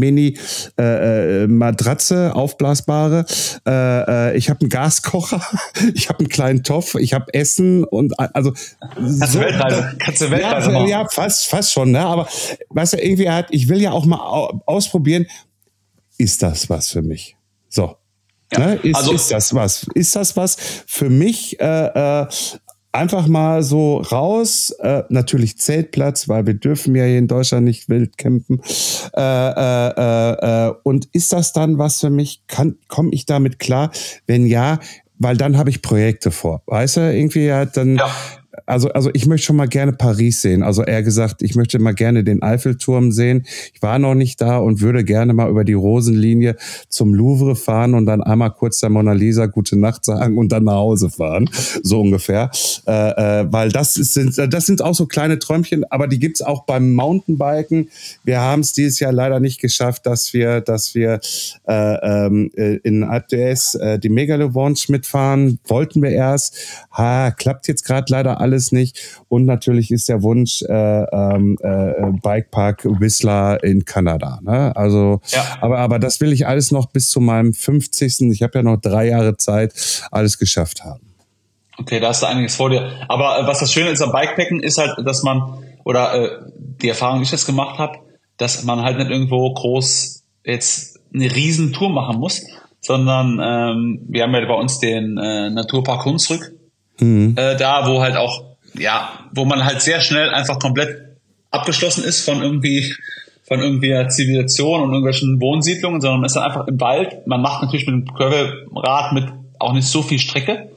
Mini-Matratze, aufblasbare, äh, äh, ich habe einen Gaskocher, ich habe einen kleinen Topf, ich habe Essen und a- also Kannst du Weltreise, kannst du Weltreise ja, machen. ja, fast, fast schon, ne? Aber weißt du, irgendwie halt, ich will ja auch mal au- ausprobieren, ist das was für mich? So. Ja. Ne? Ist, Also- ist das was? Ist das was für mich? Äh, äh, einfach mal so raus. Äh, natürlich Zeltplatz, weil wir dürfen ja hier in Deutschland nicht wild campen. Äh, äh, äh, äh, und ist das dann was für mich? Kann, komme ich damit klar? Wenn ja, weil dann habe ich Projekte vor. Weißt du, irgendwie halt dann. Ja. Also, also ich möchte schon mal gerne Paris sehen. Also eher gesagt, ich möchte mal gerne den Eiffelturm sehen. Ich war noch nicht da und würde gerne mal über die Rosenlinie zum Louvre fahren und dann einmal kurz der Mona Lisa gute Nacht sagen und dann nach Hause fahren. So ungefähr. Äh, äh, weil das ist, sind, das sind auch so kleine Träumchen, aber die gibt's auch beim Mountainbiken. Wir haben es dieses Jahr leider nicht geschafft, dass wir, dass wir äh, ähm, in Alpe d'Huez äh, die Megalovaunge mitfahren. Wollten wir erst. Ha, klappt jetzt gerade leider alles nicht. Und natürlich ist der Wunsch äh, ähm, äh, Bikepark Whistler in Kanada. Ne? Also, Ja. aber, aber das will ich alles noch bis zu meinem fünfzigsten Ich habe ja noch drei Jahre Zeit, alles geschafft haben. Okay, da hast du einiges vor dir. Aber äh, was das Schöne ist am Bikepacken, ist halt, dass man, oder äh, die Erfahrung, die ich jetzt gemacht habe, dass man halt nicht irgendwo groß jetzt eine riesen Tour machen muss, sondern ähm, wir haben ja bei uns den äh, Naturpark Hunsrück, Mhm. äh, da, wo halt auch, ja, wo man halt sehr schnell einfach komplett abgeschlossen ist von irgendwie, von irgendwie einer Zivilisation und irgendwelchen Wohnsiedlungen, sondern man ist dann einfach im Wald. Man macht natürlich mit dem Gravelrad mit auch nicht so viel Strecke,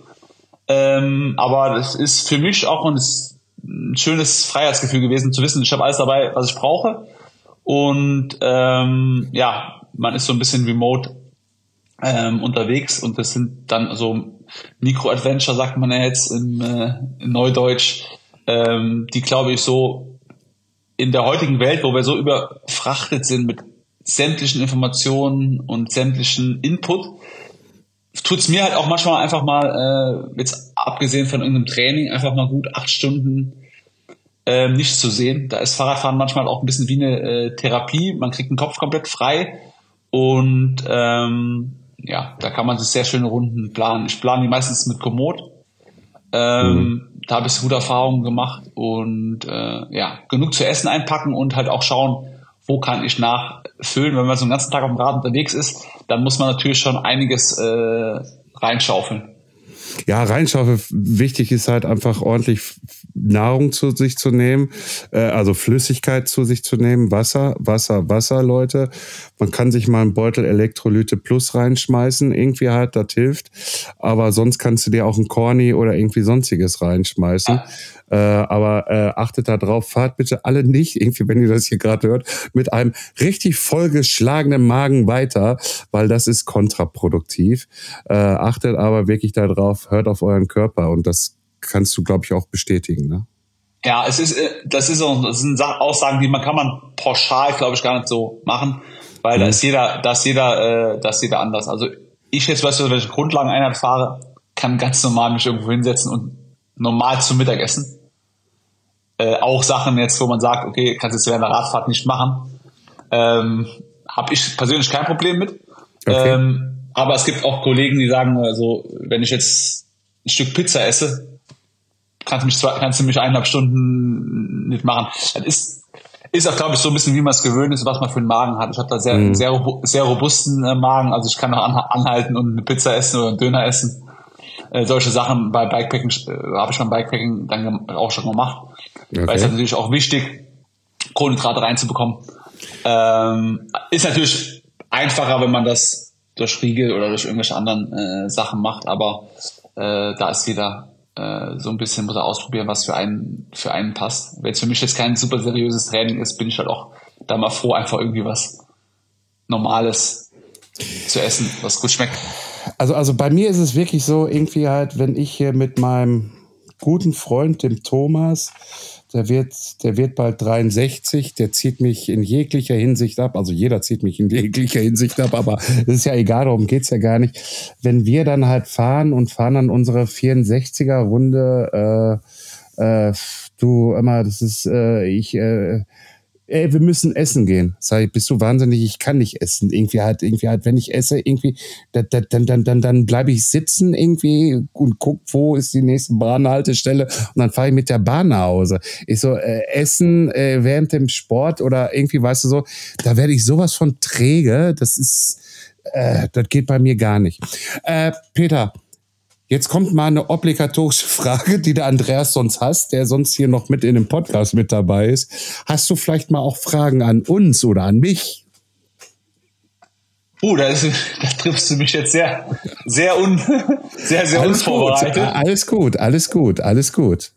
ähm, aber das ist für mich auch ein, ein schönes Freiheitsgefühl gewesen, zu wissen, ich habe alles dabei, was ich brauche, und ähm, ja, man ist so ein bisschen remote ähm, unterwegs, und das sind dann so Mikro-Adventure, sagt man ja jetzt in, äh, in Neudeutsch, ähm, die, glaube ich, so in der heutigen Welt, wo wir so überfrachtet sind mit sämtlichen Informationen und sämtlichen Input, tut's mir halt auch manchmal einfach mal, äh, jetzt abgesehen von irgendeinem Training, einfach mal gut acht Stunden ähm, nichts zu sehen. Da ist Fahrradfahren manchmal auch ein bisschen wie eine äh, Therapie. Man kriegt den Kopf komplett frei, und ähm, ja, da kann man sich sehr schöne Runden planen. Ich plane die meistens mit Komoot. Ähm, mhm. Da habe ich gute Erfahrungen gemacht, und äh, ja, genug zu essen einpacken und halt auch schauen, wo kann ich nachfüllen. Wenn man so einen ganzen Tag auf dem Rad unterwegs ist, dann muss man natürlich schon einiges äh, reinschaufeln. Ja, Reinschaufeln, wichtig ist halt einfach ordentlich Nahrung zu sich zu nehmen, äh, also Flüssigkeit zu sich zu nehmen, Wasser, Wasser, Wasser, Leute. Man kann sich mal einen Beutel Elektrolyte Plus reinschmeißen, irgendwie halt, das hilft. Aber sonst kannst du dir auch ein Corny oder irgendwie sonstiges reinschmeißen. Ah. Äh, aber äh, achtet da drauf, fahrt bitte alle nicht, irgendwie, wenn ihr das hier gerade hört, mit einem richtig vollgeschlagenen Magen weiter, weil das ist kontraproduktiv. Äh, achtet aber wirklich da drauf, hört auf euren Körper, und das kannst du, glaube ich, auch bestätigen, ne? Ja, es ist, das ist auch, das sind Aussagen, die man kann man pauschal, glaube ich, gar nicht so machen, weil mhm. da ist jeder, da ist jeder, äh, da ist jeder anders. Also ich jetzt, weißt du, wenn ich Grundlageneinheit fahre, kann ganz normal mich irgendwo hinsetzen und normal zum Mittagessen. Äh, auch Sachen jetzt, wo man sagt, okay, kannst du jetzt während der Radfahrt nicht machen, ähm, habe ich persönlich kein Problem mit. Okay. Ähm, aber es gibt auch Kollegen, die sagen, also wenn ich jetzt ein Stück Pizza esse, kannst du mich, zwei, kannst du mich eineinhalb Stunden nicht machen. Das ist, ist auch, glaube ich, so ein bisschen, wie man es gewöhnt ist, was man für einen Magen hat. Ich habe da sehr, mhm. sehr, sehr robusten äh, Magen, also ich kann auch anhalten und eine Pizza essen oder einen Döner essen. Äh, solche Sachen bei Bikepacking äh, habe ich beim Bikepacking dann auch schon gemacht. Okay. Weil es ist natürlich auch wichtig, Kohlenhydrate reinzubekommen. Ähm, ist natürlich einfacher, wenn man das durch Riegel oder durch irgendwelche anderen äh, Sachen macht, aber äh, da ist jeder äh, so ein bisschen, muss er ausprobieren, was für einen für einen passt. Wenn es für mich jetzt kein super seriöses Training ist, bin ich halt auch da mal froh, einfach irgendwie was Normales zu essen, was gut schmeckt. Also, also bei mir ist es wirklich so, irgendwie halt, wenn ich hier mit meinem guten Freund, dem Thomas, der wird, der wird bald dreiundsechzig, der zieht mich in jeglicher Hinsicht ab, also jeder zieht mich in jeglicher Hinsicht ab, aber das ist ja egal, darum geht's ja gar nicht. Wenn wir dann halt fahren und fahren dann unsere vierundsechziger-Runde, äh, äh, du, immer, das ist, äh, ich, äh, ey, wir müssen essen gehen. Sag ich, bist du wahnsinnig? Ich kann nicht essen. Irgendwie halt, irgendwie halt, wenn ich esse, irgendwie, dann, dann, dann, dann, dann bleibe ich sitzen irgendwie und guck, wo ist die nächste Bahnhaltestelle und dann fahre ich mit der Bahn nach Hause. Ich so, äh, Essen äh, während dem Sport oder irgendwie, weißt du so, da werde ich sowas von träge. Das ist, äh, das geht bei mir gar nicht. Äh, Peter, jetzt kommt mal eine obligatorische Frage, die der Andreas sonst hasst, der sonst hier noch mit in dem Podcast mit dabei ist. Hast du vielleicht mal auch Fragen an uns oder an mich? Uh, da, ist, da triffst du mich jetzt sehr, sehr, un, sehr, sehr alles unvorbereitet. Gut, alles gut, alles gut, alles gut.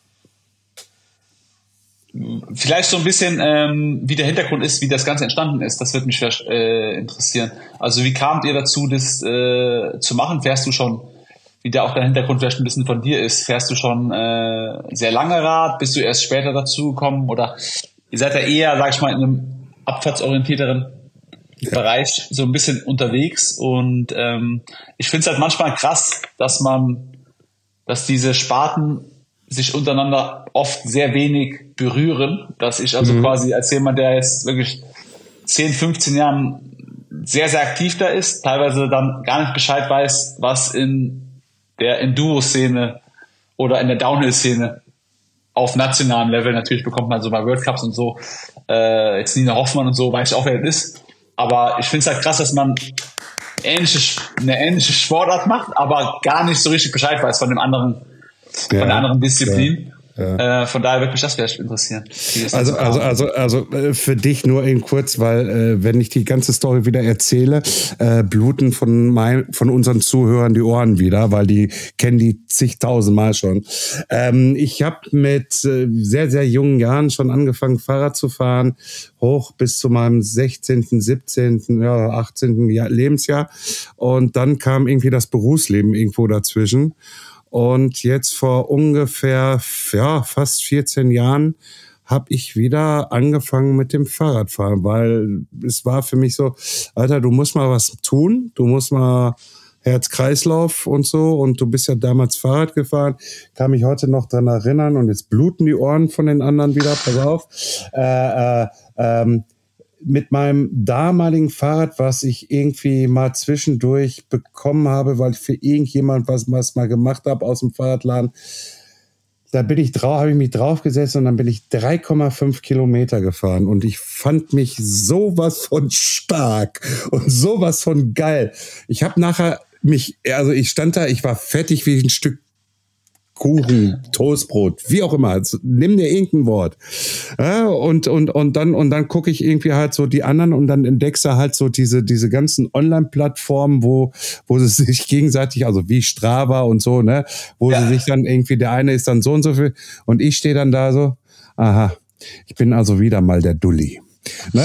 Vielleicht so ein bisschen, ähm, wie der Hintergrund ist, wie das Ganze entstanden ist. Das würde mich äh, interessieren. Also wie kamt ihr dazu, das äh, zu machen? Fährst du schon, wie da auch der Hintergrund vielleicht ein bisschen von dir ist, fährst du schon äh, sehr lange Rad? Bist du erst später dazu gekommen? Oder ihr seid ja eher, sag ich mal, in einem abfahrtsorientierteren ja. Bereich so ein bisschen unterwegs. Und ähm, ich finde es halt manchmal krass, dass man, dass diese Sparten sich untereinander oft sehr wenig berühren. Dass ich also mhm. quasi als jemand, der jetzt wirklich zehn, fünfzehn Jahren sehr, sehr aktiv da ist, teilweise dann gar nicht Bescheid weiß, was in der Enduro-Szene oder in der Downhill-Szene auf nationalem Level, natürlich bekommt man so mal World Cups und so, äh, jetzt Nina Hoffmann und so, weiß ich auch, wer das ist, aber ich finde es halt krass, dass man ähnliche, eine ähnliche Sportart macht, aber gar nicht so richtig Bescheid weiß von dem anderen, ja, von der anderen Disziplin. Ja. Ja. Äh, von daher würde mich das vielleicht interessieren. Also, also, also, also für dich nur in kurz, weil äh, wenn ich die ganze Story wieder erzähle, äh, bluten von mein, von unseren Zuhörern die Ohren wieder, weil die kennen die zigtausendmal schon. Ähm, ich habe mit äh, sehr, sehr jungen Jahren schon angefangen, Fahrrad zu fahren, hoch bis zu meinem sechzehnten, siebzehnten, ja, achtzehnten Jahr, Lebensjahr. Und dann kam irgendwie das Berufsleben irgendwo dazwischen. Und jetzt vor ungefähr, ja, fast vierzehn Jahren habe ich wieder angefangen mit dem Fahrradfahren, weil es war für mich so, Alter, du musst mal was tun, du musst mal Herz-Kreislauf und so, und du bist ja damals Fahrrad gefahren, kann mich heute noch dran erinnern, und jetzt bluten die Ohren von den anderen wieder, pass auf, äh, äh, ähm, mit meinem damaligen Fahrrad, was ich irgendwie mal zwischendurch bekommen habe, weil ich für irgendjemand was, was mal gemacht habe aus dem Fahrradladen, da bin ich drauf, habe ich mich draufgesetzt und dann bin ich drei Komma fünf Kilometer gefahren und ich fand mich sowas von stark und sowas von geil. Ich habe nachher mich, also ich stand da, ich war fettig wie ein Stück Kuchen, Toastbrot, wie auch immer, also, nimm dir irgendein Wort. Ja, und, und, und dann, und dann gucke ich irgendwie halt so die anderen und dann entdeckst du halt so diese, diese ganzen Online-Plattformen, wo, wo sie sich gegenseitig, also wie Strava und so, ne, wo ja. sie sich dann irgendwie, der eine ist dann so und so viel und ich stehe dann da so, aha, ich bin also wieder mal der Dulli. Ne?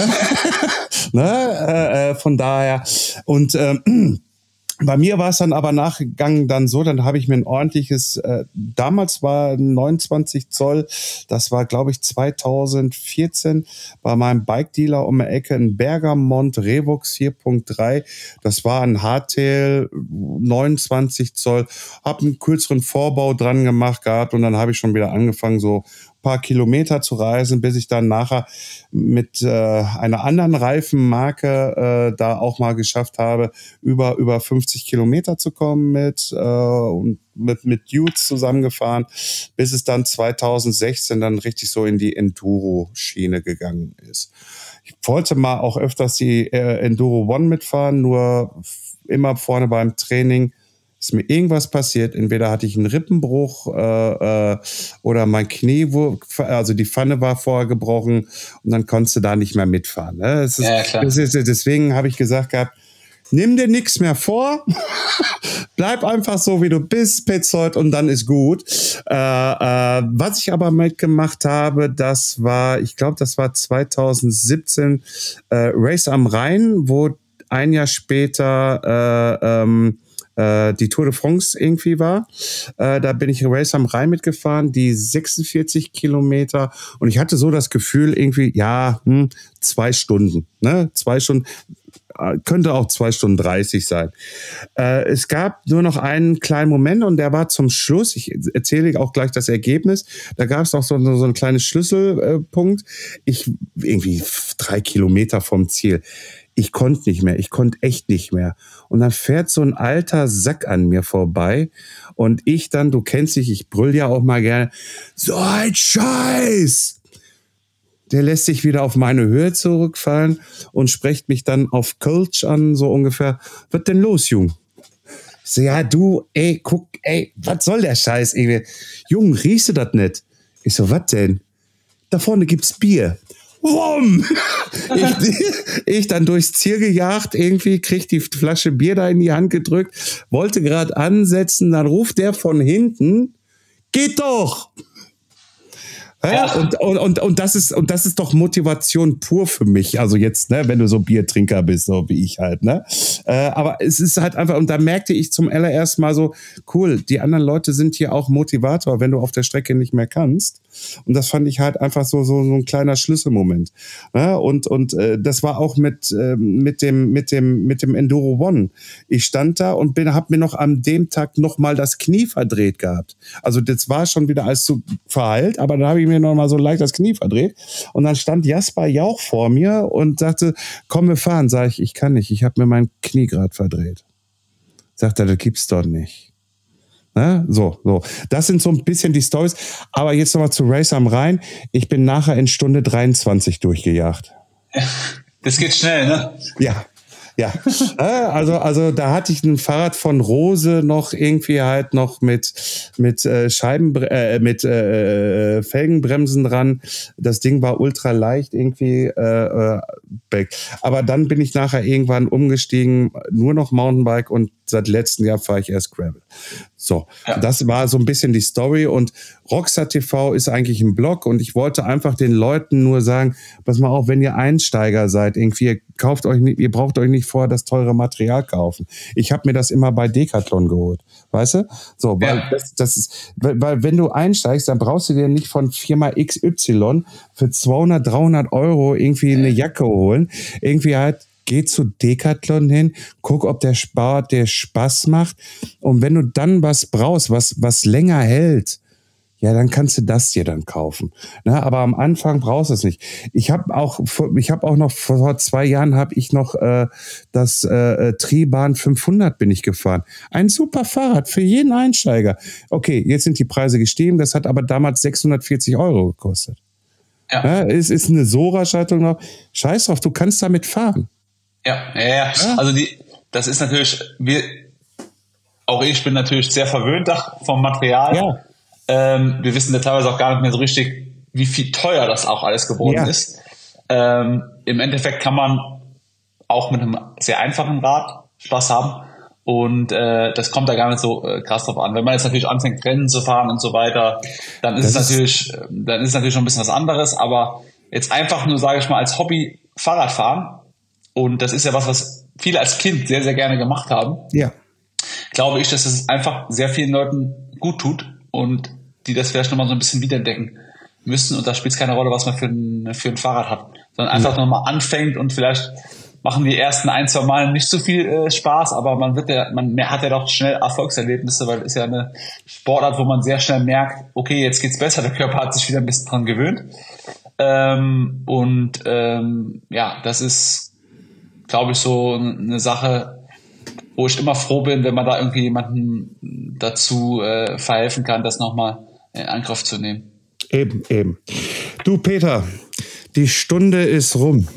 ne? Äh, äh, von daher, und, ähm, bei mir war es dann aber nachgegangen dann so, dann habe ich mir ein ordentliches, äh, damals war neunundzwanzig Zoll, das war glaube ich zweitausendvierzehn, bei meinem Bike-Dealer um die Ecke in Bergamont, Revox vier Punkt drei, das war ein Hardtail, neunundzwanzig Zoll, habe einen kürzeren Vorbau dran gemacht gehabt und dann habe ich schon wieder angefangen, so paar Kilometer zu reisen, bis ich dann nachher mit äh, einer anderen Reifenmarke äh, da auch mal geschafft habe, über über fünfzig Kilometer zu kommen mit äh, und mit mit Dudes zusammengefahren, bis es dann zweitausendsechzehn dann richtig so in die Enduro-Schiene gegangen ist. Ich wollte mal auch öfters die äh, Enduro One mitfahren, nur immer vorne beim Training ist mir irgendwas passiert, entweder hatte ich einen Rippenbruch äh, äh, oder mein Knie, wo, also die Pfanne war vorher gebrochen und dann konntest du da nicht mehr mitfahren. Ne? Das ist, ja, klar. Das ist, deswegen habe ich gesagt gehabt, nimm dir nichts mehr vor, bleib einfach so, wie du bist, Petzold, und dann ist gut. Äh, äh, was ich aber mitgemacht habe, das war, ich glaube, das war zwanzig siebzehn äh, Race am Rhein, wo ein Jahr später äh, ähm, äh, die Tour de France irgendwie war. Äh, da bin ich Race am Rhein mitgefahren, die sechsundvierzig Kilometer, und ich hatte so das Gefühl irgendwie, ja, hm, zwei Stunden, ne, zwei Stunden, könnte auch zwei Stunden dreißig sein. Äh, es gab nur noch einen kleinen Moment, und der war zum Schluss. Ich erzähle auch gleich das Ergebnis. Da gab es noch so, so einen kleinen Schlüsselpunkt. Ich irgendwie drei Kilometer vom Ziel. Ich konnte nicht mehr. Ich konnte echt nicht mehr. Und dann fährt so ein alter Sack an mir vorbei. Und ich dann, du kennst dich, ich brüll ja auch mal gerne, so ein Scheiß! Der lässt sich wieder auf meine Höhe zurückfallen und spricht mich dann auf Kölsch an, so ungefähr. Was denn los, Jung? Ich so, ja, du, ey, guck, ey, was soll der Scheiß? Ey? Jung, riechst du das nicht? Ich so, was denn? Da vorne gibt's Bier. Wumm! Ich, ich dann durchs Ziel gejagt, irgendwie krieg die Flasche Bier da in die Hand gedrückt, wollte gerade ansetzen, dann ruft der von hinten, geht doch! Ja, und, und, und, und, das ist, und das ist doch Motivation pur für mich. Also jetzt, ne, wenn du so Biertrinker bist, so wie ich halt, ne. Äh, aber es ist halt einfach, und da merkte ich zum allerersten Mal so, cool, die anderen Leute sind hier auch Motivator, wenn du auf der Strecke nicht mehr kannst. Und das fand ich halt einfach so, so, so ein kleiner Schlüsselmoment. Ne? Und, und äh, das war auch mit, äh, mit, dem, mit, dem, mit dem Enduro One. Ich stand da und bin, hab mir noch an dem Tag noch mal das Knie verdreht gehabt. Also das war schon wieder alles so verheilt, aber dann habe ich mir noch mal so leicht das Knie verdreht. Und dann stand Jasper Jauch vor mir und sagte, komm, wir fahren. Sag ich, ich kann nicht, ich habe mir mein Knie gerade verdreht. Sagt er, das gibt's doch nicht. Ne? So, so. Das sind so ein bisschen die Storys. Aber jetzt nochmal zu Race am Rhein. Ich bin nachher in Stunde dreiundzwanzig durchgejagt. Das geht schnell, ne? Ja. Ja, also, also da hatte ich ein Fahrrad von Rose noch irgendwie halt noch mit, mit äh, Scheiben, äh, mit äh, Felgenbremsen dran. Das Ding war ultra leicht irgendwie äh, weg. Aber dann bin ich nachher irgendwann umgestiegen, nur noch Mountainbike, und seit letztem Jahr fahre ich erst Gravel. So, ja. Das war so ein bisschen die Story, und Rockstar T V ist eigentlich ein Blog, und ich wollte einfach den Leuten nur sagen, pass mal auf, wenn ihr Einsteiger seid, irgendwie, ihr kauft euch nicht, ihr braucht euch nicht vorher das teure Material kaufen. Ich habe mir das immer bei Decathlon geholt, weißt du? So, weil ja. das, das ist, weil, weil wenn du einsteigst, dann brauchst du dir nicht von Firma X Y für zweihundert, dreihundert Euro irgendwie eine Jacke holen. Irgendwie halt, geh zu Decathlon hin, guck, ob der Sport dir Spaß macht. Und wenn du dann was brauchst, was, was länger hält, ja, dann kannst du das dir dann kaufen. Na, aber am Anfang brauchst du es nicht. Ich habe auch, ich habe auch noch vor zwei Jahren habe ich noch äh, das äh, Tribahn fünfhundert bin ich gefahren. Ein super Fahrrad für jeden Einsteiger. Okay, jetzt sind die Preise gestiegen. Das hat aber damals sechshundertvierzig Euro gekostet. Ja. Ja, es ist eine Sora-Schaltung noch. Scheiß drauf, du kannst damit fahren. Ja, ja, ja. ja. Also die, das ist natürlich, wir, auch ich bin natürlich sehr verwöhnt vom Material. Ja. Ähm, wir wissen ja teilweise auch gar nicht mehr so richtig, wie viel teuer das auch alles geworden ja. ist. Ähm, im Endeffekt kann man auch mit einem sehr einfachen Rad Spaß haben, und äh, das kommt da gar nicht so äh, krass drauf an. Wenn man jetzt natürlich anfängt, Rennen zu fahren und so weiter, dann ist das es natürlich, ist dann ist es natürlich schon ein bisschen was anderes. Aber jetzt einfach nur, sage ich mal, als Hobby Fahrrad fahren, und das ist ja was, was viele als Kind sehr, sehr gerne gemacht haben. Ja. Glaube ich, dass es einfach sehr vielen Leuten gut tut und die das vielleicht nochmal so ein bisschen wiederentdecken müssen. Und da spielt es keine Rolle, was man für ein, für ein Fahrrad hat, sondern einfach mhm. nochmal anfängt, und vielleicht machen die ersten ein, zwei Mal nicht so viel äh, Spaß, aber man wird ja, man hat ja doch schnell Erfolgserlebnisse, weil es ist ja eine Sportart, wo man sehr schnell merkt, okay, jetzt geht's besser, der Körper hat sich wieder ein bisschen dran gewöhnt. Ähm, und ähm, ja, das ist, glaube ich, so eine Sache, wo ich immer froh bin, wenn man da irgendwie jemanden dazu äh, verhelfen kann, das nochmal in Angriff zu nehmen. Eben, eben. Du, Peter, die Stunde ist rum.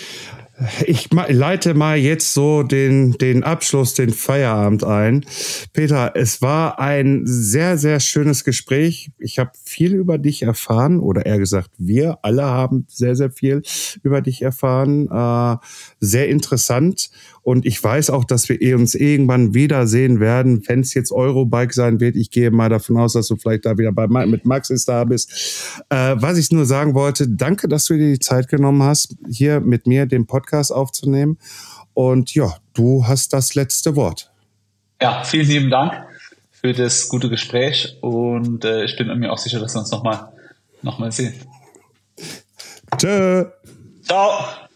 Ich leite mal jetzt so den, den Abschluss, den Feierabend ein. Peter, es war ein sehr, sehr schönes Gespräch. Ich habe viel über dich erfahren, oder eher gesagt, wir alle haben sehr, sehr viel über dich erfahren. Äh, sehr interessant. Und ich weiß auch, dass wir uns irgendwann wiedersehen werden, wenn es jetzt Eurobike sein wird. Ich gehe mal davon aus, dass du vielleicht da wieder bei, mit Maxis da bist. Äh, was ich nur sagen wollte, danke, dass du dir die Zeit genommen hast, hier mit mir den Podcast aufzunehmen. Und ja, du hast das letzte Wort. Ja, vielen lieben Dank für das gute Gespräch und äh, ich bin mir auch sicher, dass wir uns nochmal noch mal sehen. Tschö. Ciao.